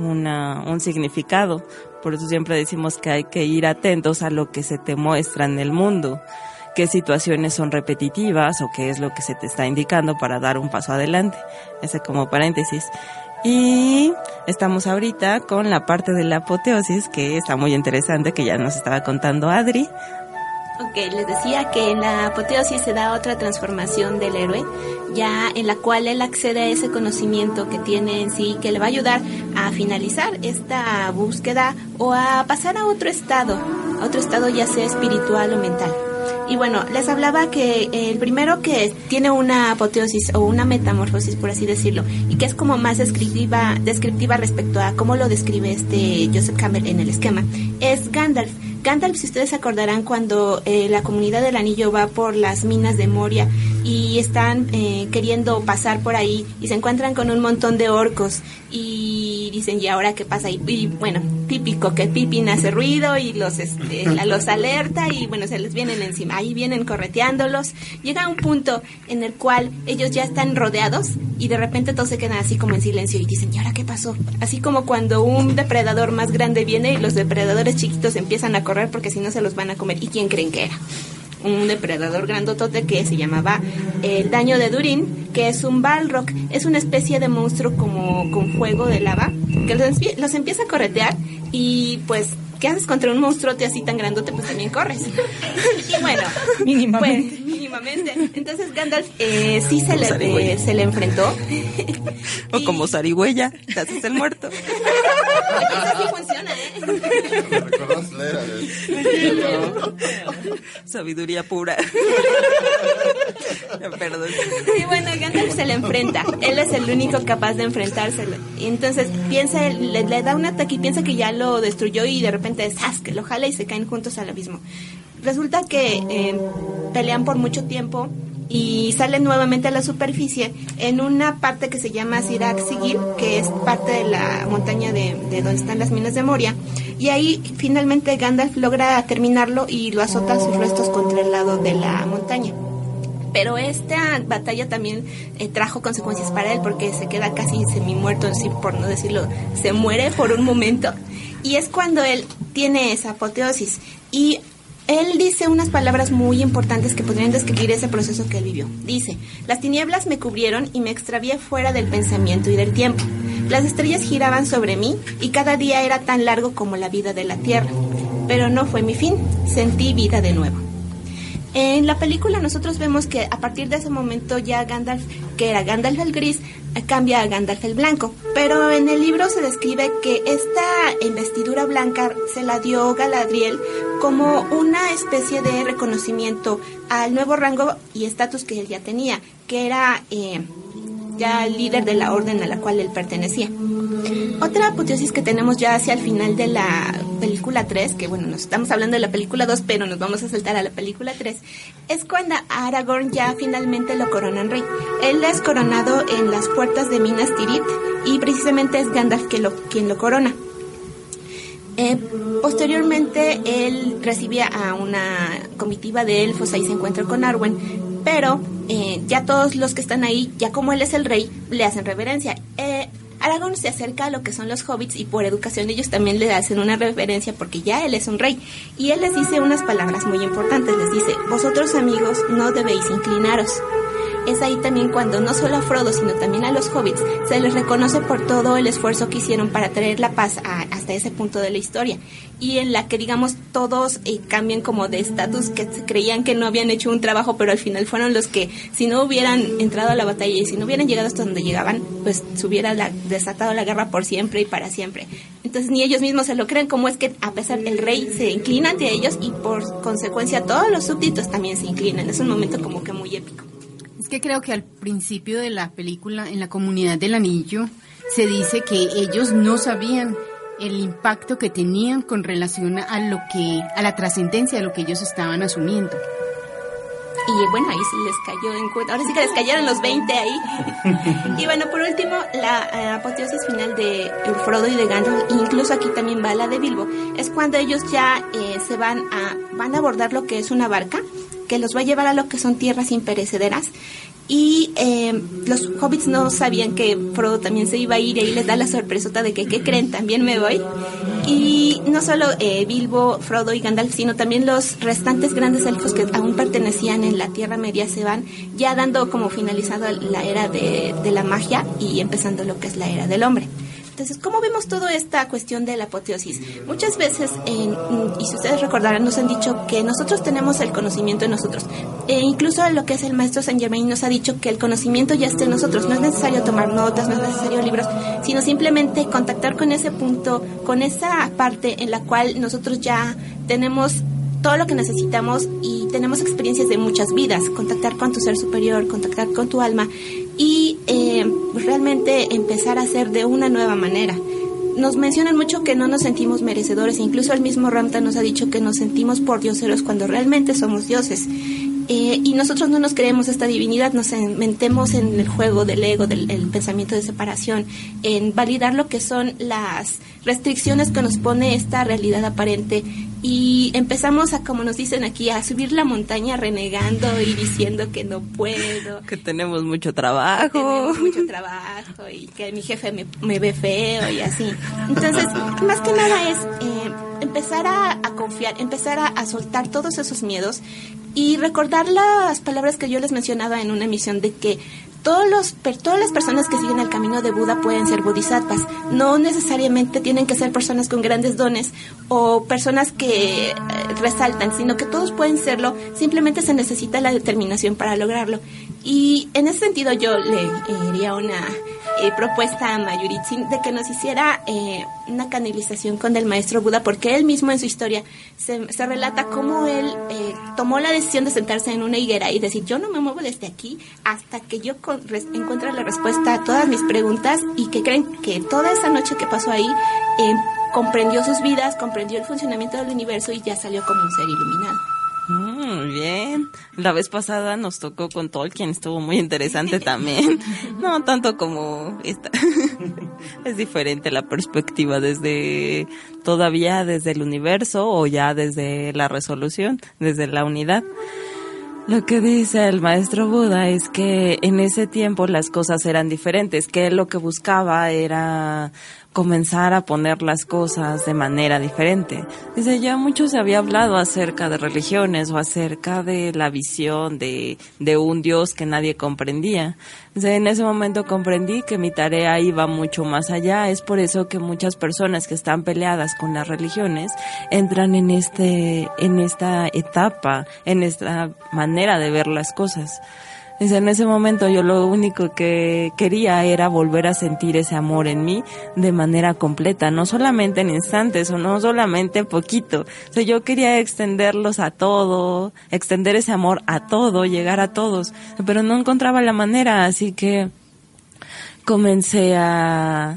un significado. Por eso siempre decimos que hay que ir atentos a lo que se te muestra en el mundo, qué situaciones son repetitivas o qué es lo que se te está indicando para dar un paso adelante. Ese como paréntesis. Y estamos ahorita con la parte de la apoteosis, que está muy interesante, que ya nos estaba contando Adri. Ok, les decía que en la apoteosis se da otra transformación del héroe, ya en la cual él accede a ese conocimiento que tiene en sí, que le va a ayudar a finalizar esta búsqueda o a pasar a otro estado ya sea espiritual o mental. Y bueno, les hablaba que el primero que tiene una apoteosis o una metamorfosis, por así decirlo, y que es como más descriptiva respecto a cómo lo describe Joseph Campbell en el esquema, es Gandalf. Gandalf, si ustedes se acordarán, cuando la comunidad del anillo va por las minas de Moria y están queriendo pasar por ahí y se encuentran con un montón de orcos y dicen, ¿y ahora qué pasa? Y bueno, típico que Pippin hace ruido y los alerta y bueno, se les vienen encima, ahí vienen correteándolos. Llega un punto en el cual ellos ya están rodeados y de repente todos se quedan así como en silencio y dicen, ¿y ahora qué pasó? Así como cuando un depredador más grande viene y los depredadores chiquitos empiezan a correr porque si no se los van a comer. ¿Y quién creen que era? Un depredador grandotote que se llamaba el Daño de Durin, que es un Balrog, es una especie de monstruo como con fuego de lava, que los empieza a corretear y pues, ¿qué haces contra un monstruote así tan grandote? Pues también corres. Y bueno, mínimamente. Entonces Gandalf sí se le enfrentó. O como zarigüeya, te haces el muerto. Así funciona, Sabiduría pura. Perdón. Y bueno, Gandalf se le enfrenta. Él es el único capaz de enfrentárselo. Y entonces le da un ataque y piensa que ya lo destruyó y de repente que lo jala y se caen juntos al abismo. Resulta que pelean por mucho tiempo y salen nuevamente a la superficie en una parte que se llama Sirak Sigil, que es parte de la montaña de donde están las minas de Moria, y ahí finalmente Gandalf logra terminarlo y lo azota sus restos contra el lado de la montaña. Pero esta batalla también trajo consecuencias para él, porque se queda casi semi-muerto, por no decirlo, se muere por un momento, y es cuando él tiene esa apoteosis, y él dice unas palabras muy importantes que podrían describir ese proceso que él vivió. Dice, las tinieblas me cubrieron y me extravié fuera del pensamiento y del tiempo. Las estrellas giraban sobre mí y cada día era tan largo como la vida de la tierra. Pero no fue mi fin, sentí vida de nuevo. En la película nosotros vemos que a partir de ese momento ya Gandalf, que era Gandalf el gris, cambia a Gandalf el blanco. Pero en el libro se describe que esta investidura blanca se la dio Galadriel como una especie de reconocimiento al nuevo rango y estatus que él ya tenía, que era ya el líder de la orden a la cual él pertenecía. Otra apoteosis que tenemos ya hacia el final de la película 3, que bueno, nos estamos hablando de la película 2, pero nos vamos a saltar a la película 3, es cuando a Aragorn ya finalmente lo coronan rey. Él es coronado en las puertas de Minas Tirith y precisamente es Gandalf quien lo corona. Posteriormente él recibía a una comitiva de elfos, ahí se encuentra con Arwen, pero ya todos los que están ahí, ya como él es el rey, le hacen reverencia. Aragorn se acerca a lo que son los hobbits y por educación ellos también le hacen una reverencia porque ya él es un rey. Y él les dice unas palabras muy importantes, les dice, vosotros amigos no debéis inclinaros. Es ahí también cuando no solo a Frodo, sino también a los hobbits se les reconoce por todo el esfuerzo que hicieron para traer la paz hasta ese punto de la historia. Y en la que, digamos, todos cambian como de estatus, que creían que no habían hecho un trabajo, pero al final fueron los que, si no hubieran entrado a la batalla y si no hubieran llegado hasta donde llegaban, pues se hubiera desatado la guerra por siempre y para siempre. Entonces ni ellos mismos se lo creen, como es que a pesar el rey se inclina ante ellos y por consecuencia todos los súbditos también se inclinan. Es un momento como que muy épico. Es que creo que al principio de la película, en la Comunidad del Anillo, se dice que ellos no sabían el impacto que tenían con relación a la trascendencia de lo que ellos estaban asumiendo. Y bueno, ahí sí les cayó en cuenta. Ahora sí que les cayeron los 20 ahí. Y bueno, por último, la apoteosis final de Frodo y de Gandalf, incluso aquí también va la de Bilbo, es cuando ellos ya van a abordar lo que es una barca que los va a llevar a lo que son tierras imperecederas. Y los hobbits no sabían que Frodo también se iba a ir y ahí les da la sorpresota de que, ¿qué creen? También me voy. Y no solo Bilbo, Frodo y Gandalf, sino también los restantes grandes elfos que aún pertenecían en la Tierra Media se van ya dando como finalizado la era de la magia y empezando lo que es la era del hombre. Entonces, ¿cómo vemos toda esta cuestión de la apoteosis? Muchas veces, y si ustedes recordarán, nos han dicho que nosotros tenemos el conocimiento en nosotros. Incluso lo que es el maestro Saint Germain nos ha dicho que el conocimiento ya está en nosotros. No es necesario tomar notas, no es necesario libros, sino simplemente contactar con ese punto, con esa parte en la cual nosotros ya tenemos todo lo que necesitamos y tenemos experiencias de muchas vidas. Contactar con tu ser superior, contactar con tu alma y realmente empezar a ser de una nueva manera. Nos mencionan mucho que no nos sentimos merecedores, incluso el mismo Ramtha nos ha dicho que nos sentimos pordioseros cuando realmente somos dioses. Y nosotros no nos creemos esta divinidad, nos metemos en el juego del ego, del pensamiento de separación, en validar lo que son las restricciones que nos pone esta realidad aparente y empezamos a, como nos dicen aquí, a subir la montaña renegando y diciendo que no puedo. Que tenemos mucho trabajo. Que tenemos mucho trabajo y que mi jefe me ve feo y así. Entonces, más que nada es empezar a confiar, empezar a soltar todos esos miedos y recordar las palabras que yo les mencionaba en una emisión de que todas las personas que siguen el camino de Buda pueden ser bodhisattvas. No necesariamente tienen que ser personas con grandes dones o personas que resaltan, sino que todos pueden serlo, simplemente se necesita la determinación para lograrlo. Y en ese sentido yo le haría una propuesta a Mayuritzin de que nos hiciera una canalización con el maestro Buda, porque él mismo en su historia se relata cómo él tomó la decisión de sentarse en una higuera y decir, yo no me muevo desde aquí hasta que yo encuentre la respuesta a todas mis preguntas, y que creen que toda esa noche que pasó ahí comprendió sus vidas, comprendió el funcionamiento del universo y ya salió como un ser iluminado. Muy bien. La vez pasada nos tocó con Tolkien, estuvo muy interesante también. No tanto como esta. Es diferente la perspectiva todavía desde el universo o ya desde la resolución, desde la unidad. Lo que dice el maestro Buda es que en ese tiempo las cosas eran diferentes, que él lo que buscaba era comenzar a poner las cosas de manera diferente. Dice, ya mucho se había hablado acerca de religiones o acerca de la visión de un Dios que nadie comprendía. Dice, en ese momento comprendí que mi tarea iba mucho más allá. Es por eso que muchas personas que están peleadas con las religiones entran en esta etapa, en esta manera de ver las cosas. Dice, en ese momento yo lo único que quería era volver a sentir ese amor en mí de manera completa, no solamente en instantes o no solamente poquito. O sea, yo quería extenderlos a todo, extender ese amor a todo, llegar a todos, pero no encontraba la manera, así que comencé a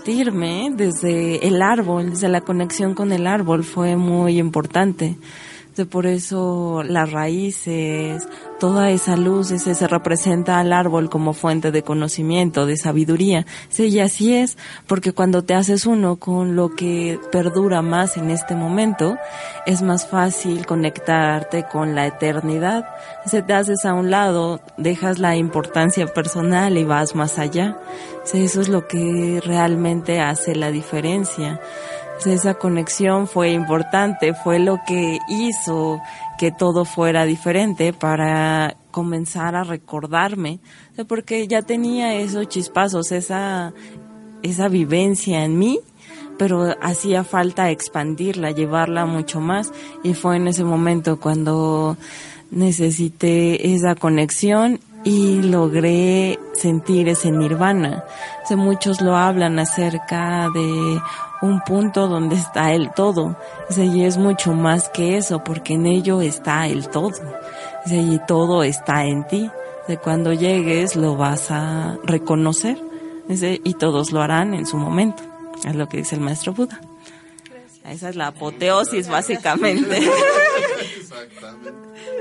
compartirme desde el árbol, desde la conexión con el árbol fue muy importante. Por eso las raíces, toda esa luz, se representa al árbol como fuente de conocimiento, de sabiduría. Sí, y así es, porque cuando te haces uno con lo que perdura más en este momento, es más fácil conectarte con la eternidad. Se te haces a un lado, dejas la importancia personal y vas más allá. Sí, eso es lo que realmente hace la diferencia. Esa conexión fue importante, fue lo que hizo que todo fuera diferente para comenzar a recordarme, porque ya tenía esos chispazos, esa vivencia en mí, pero hacía falta expandirla, llevarla mucho más, y fue en ese momento cuando necesité esa conexión y logré sentir ese nirvana. Muchos lo hablan acerca de un punto donde está el todo, y es mucho más que eso, porque en ello está el todo, y todo está en ti. Cuando llegues lo vas a reconocer, y todos lo harán en su momento, es lo que dice el maestro Buda. Esa es la apoteosis, básicamente. Exactamente.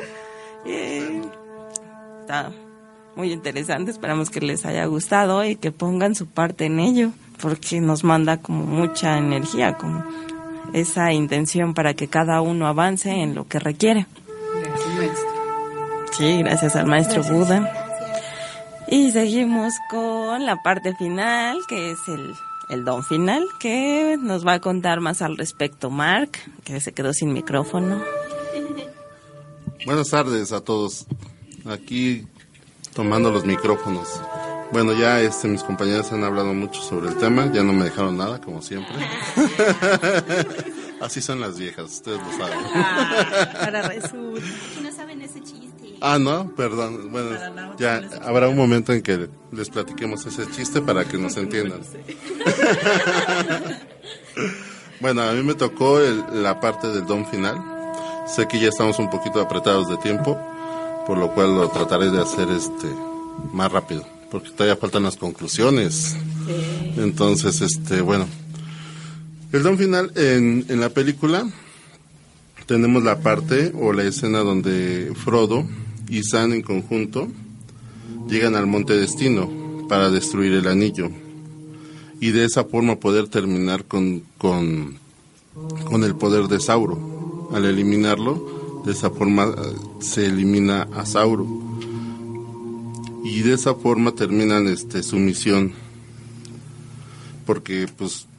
Está muy interesante, esperamos que les haya gustado y que pongan su parte en ello, porque nos manda como mucha energía, como esa intención para que cada uno avance en lo que requiere. Gracias, maestro. Sí, gracias al maestro Buda. Gracias. Y seguimos con la parte final, que es el don final, que nos va a contar más al respecto Mark, que se quedó sin micrófono. Buenas tardes a todos. Aquí tomando los micrófonos. Bueno, ya mis compañeros han hablado mucho sobre el tema, ya no me dejaron nada, como siempre. Así son las viejas, ustedes lo saben. Para resulta. No saben ese chiste. Ah, no, perdón. Bueno, ya habrá un momento en que les platiquemos ese chiste para que nos entiendan. Bueno, a mí me tocó la parte del don final. Sé que ya estamos un poquito apretados de tiempo, por lo cual lo trataré de hacer más rápido, porque todavía faltan las conclusiones. Entonces, bueno, el don final en la película tenemos la parte o la escena donde Frodo y Sam en conjunto llegan al Monte Destino para destruir el anillo y de esa forma poder terminar con el poder de Sauron. Al eliminarlo, de esa forma se elimina a Sauron y de esa forma terminan su misión, porque pues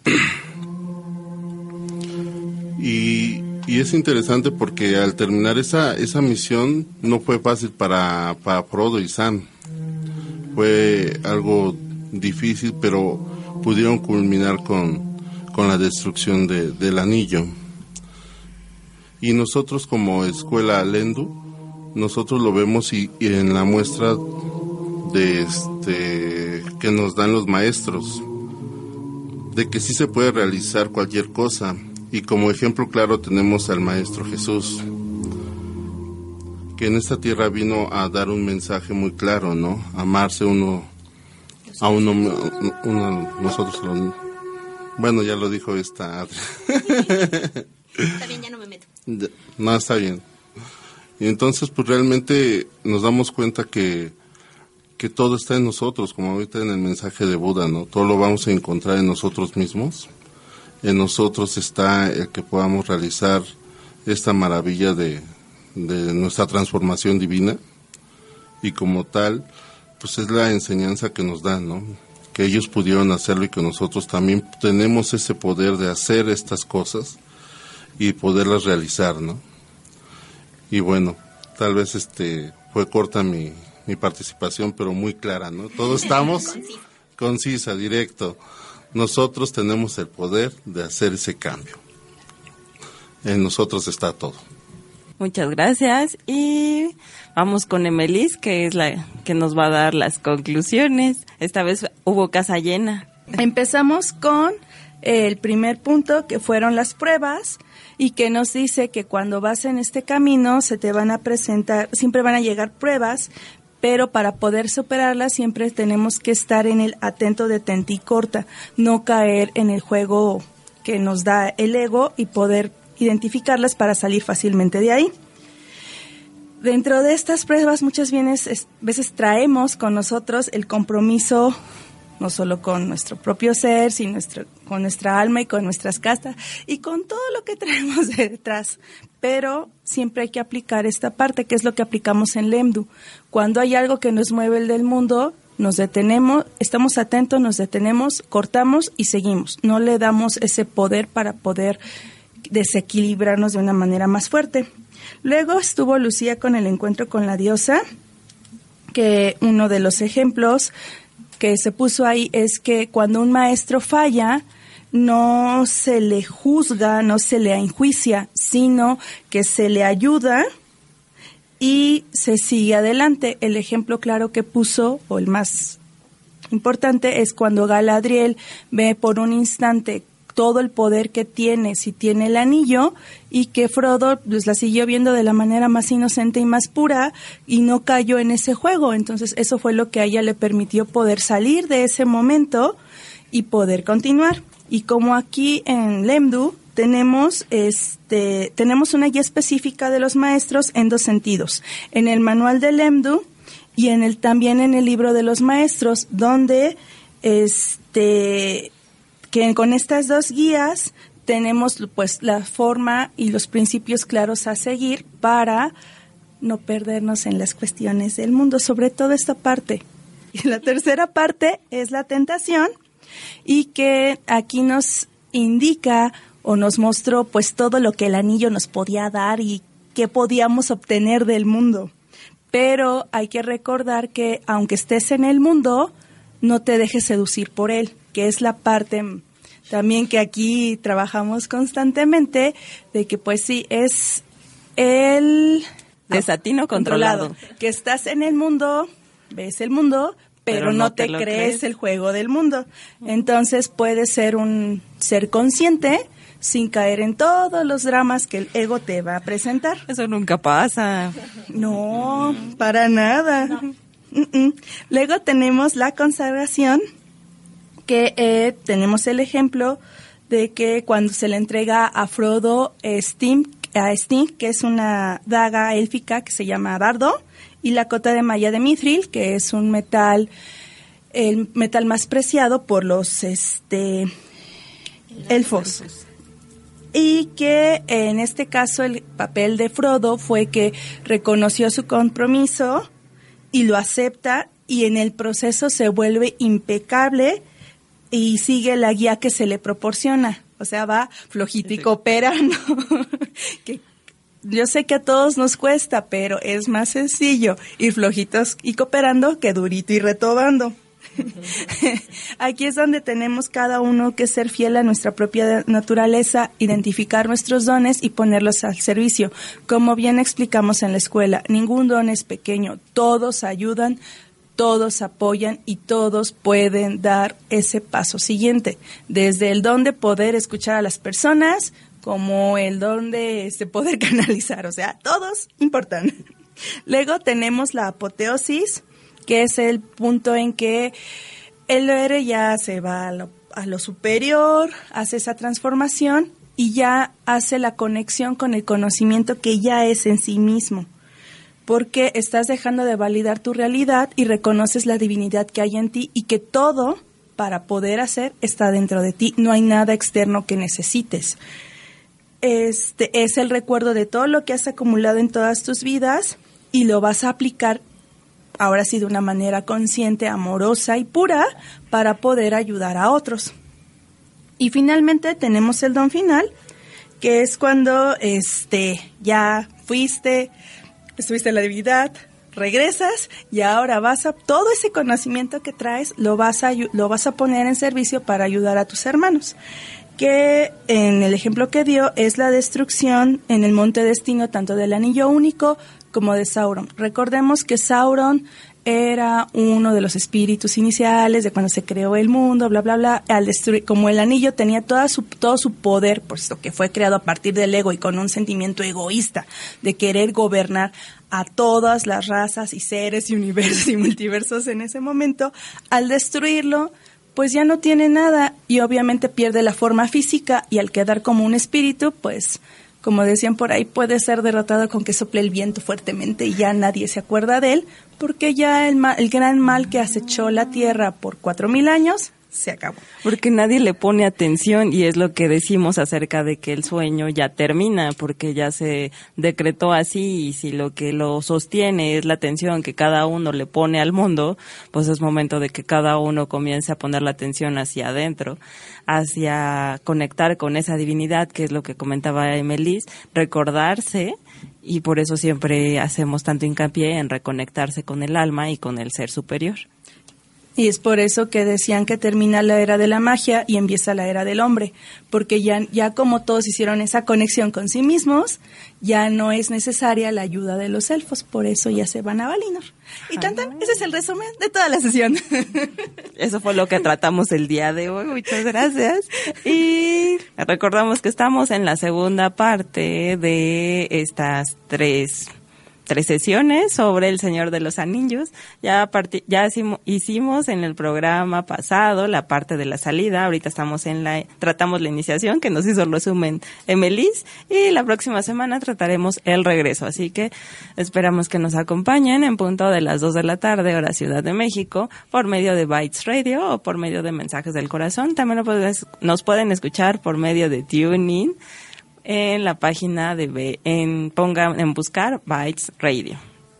y es interesante porque al terminar esa misión no fue fácil para Frodo y Sam, fue algo difícil, pero pudieron culminar con la destrucción del anillo. Y nosotros como escuela Lendu, nosotros lo vemos y en la muestra de que nos dan los maestros, de que sí se puede realizar cualquier cosa. Y como ejemplo claro tenemos al Maestro Jesús, que en esta tierra vino a dar un mensaje muy claro, ¿no? Amarse nosotros. Bueno, ya lo dijo esta Adri. Está bien, ya no me meto. No, está bien. Y entonces, pues realmente nos damos cuenta que todo está en nosotros, como ahorita en el mensaje de Buda, ¿no? Todo lo vamos a encontrar en nosotros mismos. En nosotros está el que podamos realizar esta maravilla de nuestra transformación divina. Y como tal, pues es la enseñanza que nos dan, ¿no? Que ellos pudieron hacerlo y que nosotros también tenemos ese poder de hacer estas cosas y poderlas realizar, ¿no? Y bueno, tal vez fue corta mi participación, pero muy clara, ¿no? Todos estamos concisa, directo. Nosotros tenemos el poder de hacer ese cambio. En nosotros está todo. Muchas gracias y vamos con Emelis, que es la que nos va a dar las conclusiones. Esta vez hubo casa llena. Empezamos con el primer punto, que fueron las pruebas, y que nos dice que cuando vas en este camino se te van a presentar, siempre van a llegar pruebas, pero para poder superarlas siempre tenemos que estar en el atento, detente y corta, no caer en el juego que nos da el ego y poder identificarlas para salir fácilmente de ahí. Dentro de estas pruebas muchas veces traemos con nosotros el compromiso no solo con nuestro propio ser, sino con nuestra alma y con nuestras castas y con todo lo que traemos de detrás. Pero siempre hay que aplicar esta parte, que es lo que aplicamos en Lemdu. Cuando hay algo que nos mueve del mundo, nos detenemos, estamos atentos, nos detenemos, cortamos y seguimos. No le damos ese poder para poder desequilibrarnos de una manera más fuerte. Luego estuvo Lucía con el encuentro con la diosa, que uno de los ejemplos que se puso ahí es que cuando un maestro falla, no se le juzga, no se le enjuicia, sino que se le ayuda y se sigue adelante. El ejemplo claro que puso, o el más importante, es cuando Galadriel ve por un instante todo el poder que tiene, si tiene el anillo, y que Frodo pues la siguió viendo de la manera más inocente y más pura y no cayó en ese juego. Entonces eso fue lo que a ella le permitió poder salir de ese momento y poder continuar. Y como aquí en Lemdu tenemos una guía específica de los maestros en 2 sentidos. En el manual de Lemdu y también en el libro de los maestros, donde que con estas 2 guías tenemos pues la forma y los principios claros a seguir para no perdernos en las cuestiones del mundo, sobre todo esta parte. Y la tercera parte es la tentación, y que aquí nos indica o nos mostró pues todo lo que el anillo nos podía dar y qué podíamos obtener del mundo. Pero hay que recordar que aunque estés en el mundo, no te dejes seducir por él, que es la parte también que aquí trabajamos constantemente, de que pues sí, es el desatino controlado. Que estás en el mundo, ves el mundo, pero no te crees el juego del mundo. Entonces puedes ser un ser consciente sin caer en todos los dramas que el ego te va a presentar. Eso nunca pasa. No, para nada. No. Luego tenemos la consagración, que tenemos el ejemplo de que cuando se le entrega a Frodo Sting, que es una daga élfica que se llama dardo, y la cota de malla de mithril, que es un metal, el metal más preciado por los elfos. Y que en este caso el papel de Frodo fue que reconoció su compromiso y lo acepta, y en el proceso se vuelve impecable y sigue la guía que se le proporciona. O sea, va flojito y cooperando. Que yo sé que a todos nos cuesta, pero es más sencillo ir flojitos y cooperando que durito y retobando. Aquí es donde tenemos cada uno que ser fiel a nuestra propia naturaleza, identificar nuestros dones y ponerlos al servicio. Como bien explicamos en la escuela, ningún don es pequeño, todos ayudan, todos apoyan y todos pueden dar ese paso siguiente. Desde el don de poder escuchar a las personas, como el don de poder canalizar, o sea, todos importan. Luego tenemos la apoteosis, que es el punto en que el héroe ya se va a lo superior, hace esa transformación y ya hace la conexión con el conocimiento que ya es en sí mismo, porque estás dejando de validar tu realidad y reconoces la divinidad que hay en ti y que todo para poder hacer está dentro de ti, no hay nada externo que necesites. Es el recuerdo de todo lo que has acumulado en todas tus vidas y lo vas a aplicar ahora sí de una manera consciente, amorosa y pura para poder ayudar a otros. Y finalmente tenemos el don final, que es cuando ya estuviste en la divinidad, regresas y ahora todo ese conocimiento que traes lo vas a poner en servicio para ayudar a tus hermanos. Que en el ejemplo que dio es la destrucción en el Monte Destino tanto del Anillo Único como de Sauron. Recordemos que Sauron era uno de los espíritus iniciales de cuando se creó el mundo, bla, bla, bla. Al destruir, como el anillo tenía todo su poder, puesto que fue creado a partir del ego y con un sentimiento egoísta de querer gobernar a todas las razas y seres y universos y multiversos en ese momento, al destruirlo, pues ya no tiene nada y obviamente pierde la forma física y al quedar como un espíritu, pues Como decían por ahí, puede ser derrotado con que sople el viento fuertemente y ya nadie se acuerda de él, porque ya el gran mal que acechó la Tierra por 4,000 años se acabó. Porque nadie le pone atención y es lo que decimos acerca de que el sueño ya termina, porque ya se decretó así y si lo que lo sostiene es la atención que cada uno le pone al mundo, pues es momento de que cada uno comience a poner la atención hacia adentro, hacia conectar con esa divinidad, que es lo que comentaba Emelis, recordarse, y por eso siempre hacemos tanto hincapié en reconectarse con el alma y con el ser superior. Y es por eso que decían que termina la era de la magia y empieza la era del hombre, porque ya como todos hicieron esa conexión con sí mismos, ya no es necesaria la ayuda de los elfos, por eso ya se van a Valinor. Y ese es el resumen de toda la sesión. Eso fue lo que tratamos el día de hoy, muchas gracias. Y recordamos que estamos en la segunda parte de estas tres sesiones sobre el Señor de los Anillos. Ya hicimos en el programa pasado la parte de la salida, ahorita tratamos la iniciación, que nos hizo el resumen Emelis, y la próxima semana trataremos el regreso, así que esperamos que nos acompañen en punto de las 2 de la tarde, hora Ciudad de México, por medio de Bytes Radio o por medio de Mensajes del Corazón. También nos pueden escuchar por medio de TuneIn, en la página pongan en buscar Bytes Radio.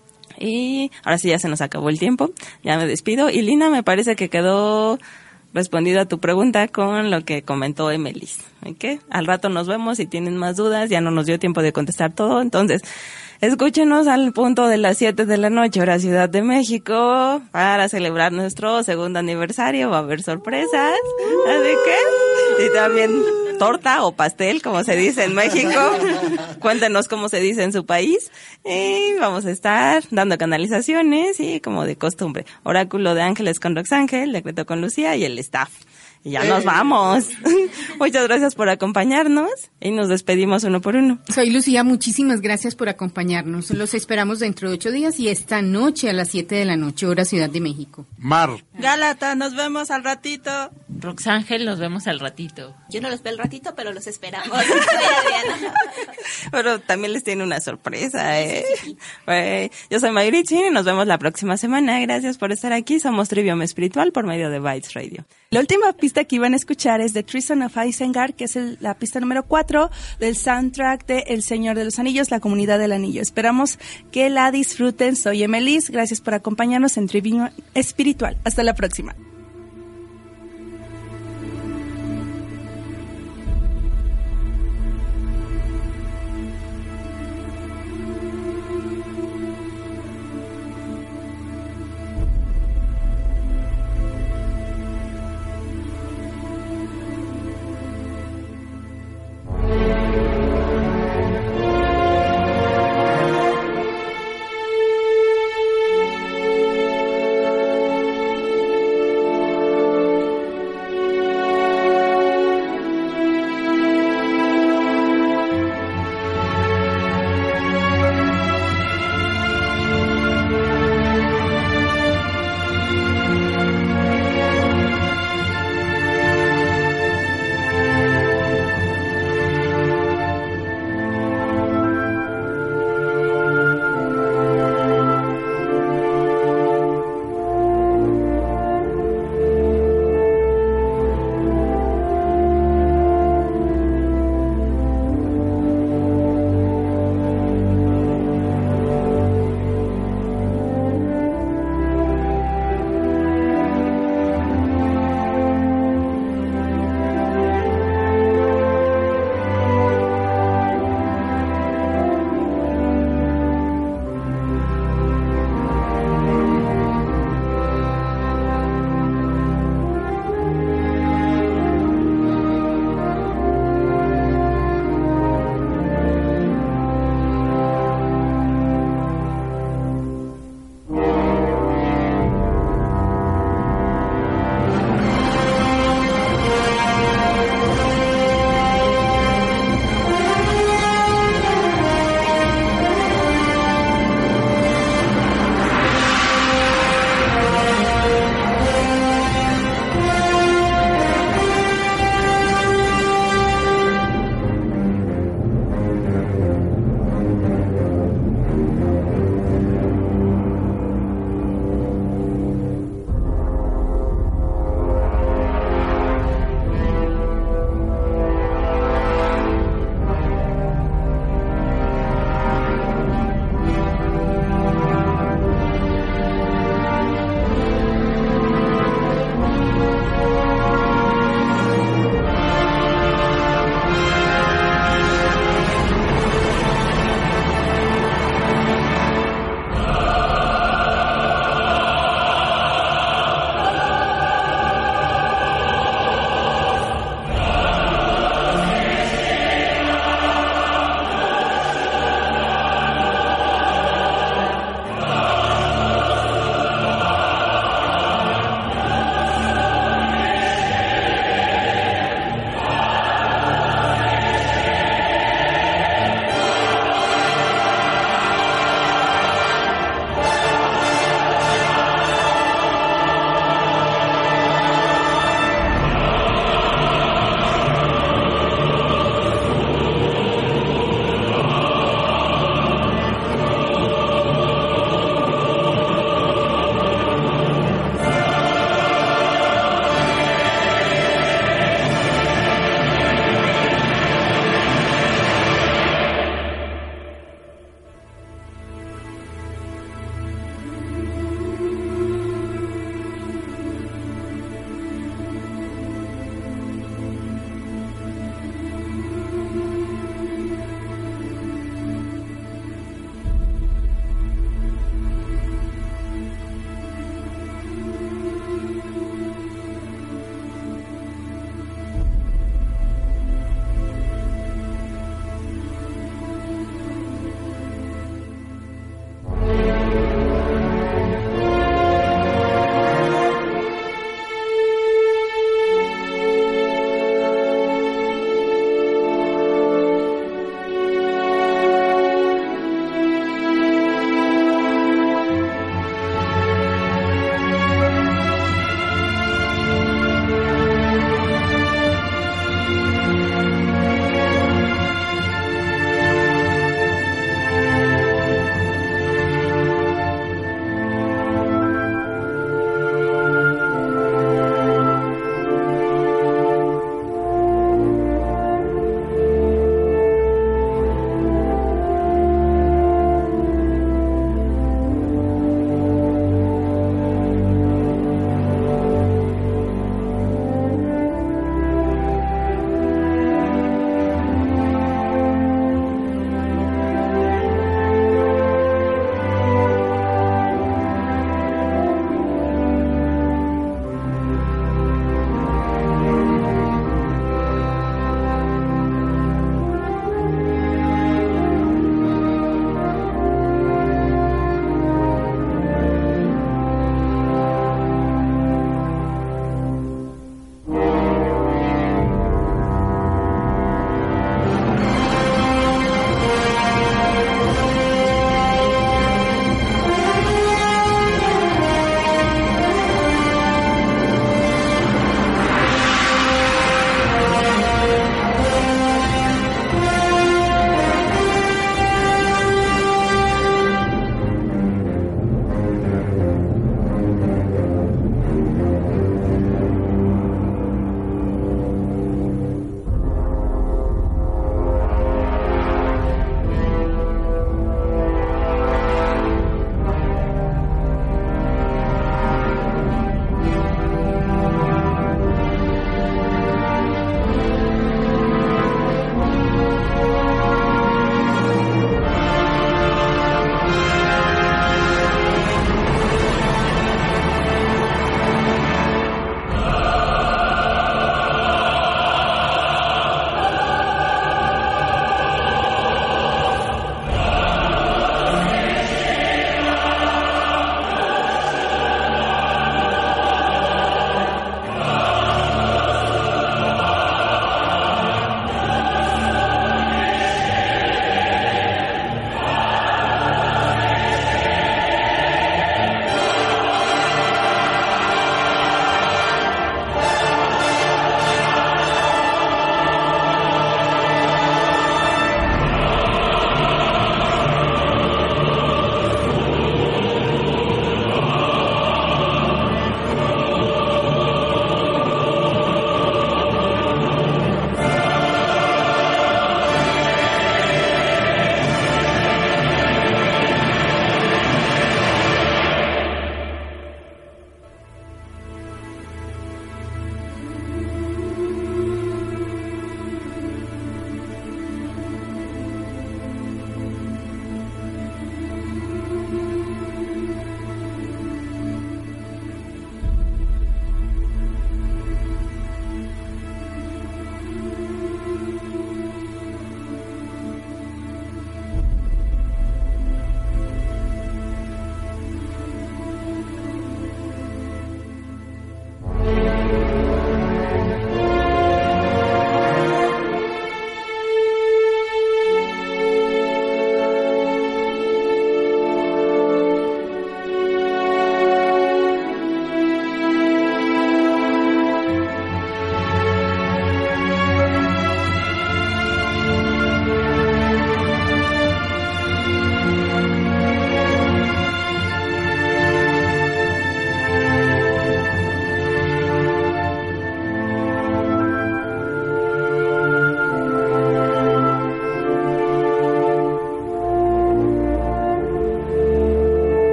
Y ahora sí ya se nos acabó el tiempo, ya me despido. Y Lina, me parece que quedó respondido a tu pregunta con lo que comentó Emelis. ¿Okay? Al rato nos vemos, si tienen más dudas, ya no nos dio tiempo de contestar todo, entonces escúchenos al punto de las 7 de la noche, hora Ciudad de México, para celebrar nuestro 2º aniversario. Va a haber sorpresas, así que, y también torta o pastel, como se dice en México. Cuéntenos cómo se dice en su país. Y vamos a estar dando canalizaciones y, como de costumbre, oráculo de ángeles con Roxángel, decreto con Lucía y el staff. Y ya nos vamos. Muchas gracias por acompañarnos y nos despedimos uno por uno. Soy Lucía, muchísimas gracias por acompañarnos. Los esperamos dentro de 8 días y esta noche a las 7 de la noche, hora Ciudad de México. Mar. Gálata, nos vemos al ratito. Roxángel, nos vemos al ratito. Yo no los veo al ratito, pero los esperamos. Pero también les tiene una sorpresa. Sí. Yo soy Mayrichi y nos vemos la próxima semana. Gracias por estar aquí. Somos Trivium Espiritual por medio de Bytes Radio. La última pista que iban a escuchar es de Treason of Isengard, que es la pista número 4 del soundtrack de El Señor de los Anillos, la Comunidad del Anillo. Esperamos que la disfruten. Soy Emelis. Gracias por acompañarnos en Trivium Espiritual. Hasta la próxima.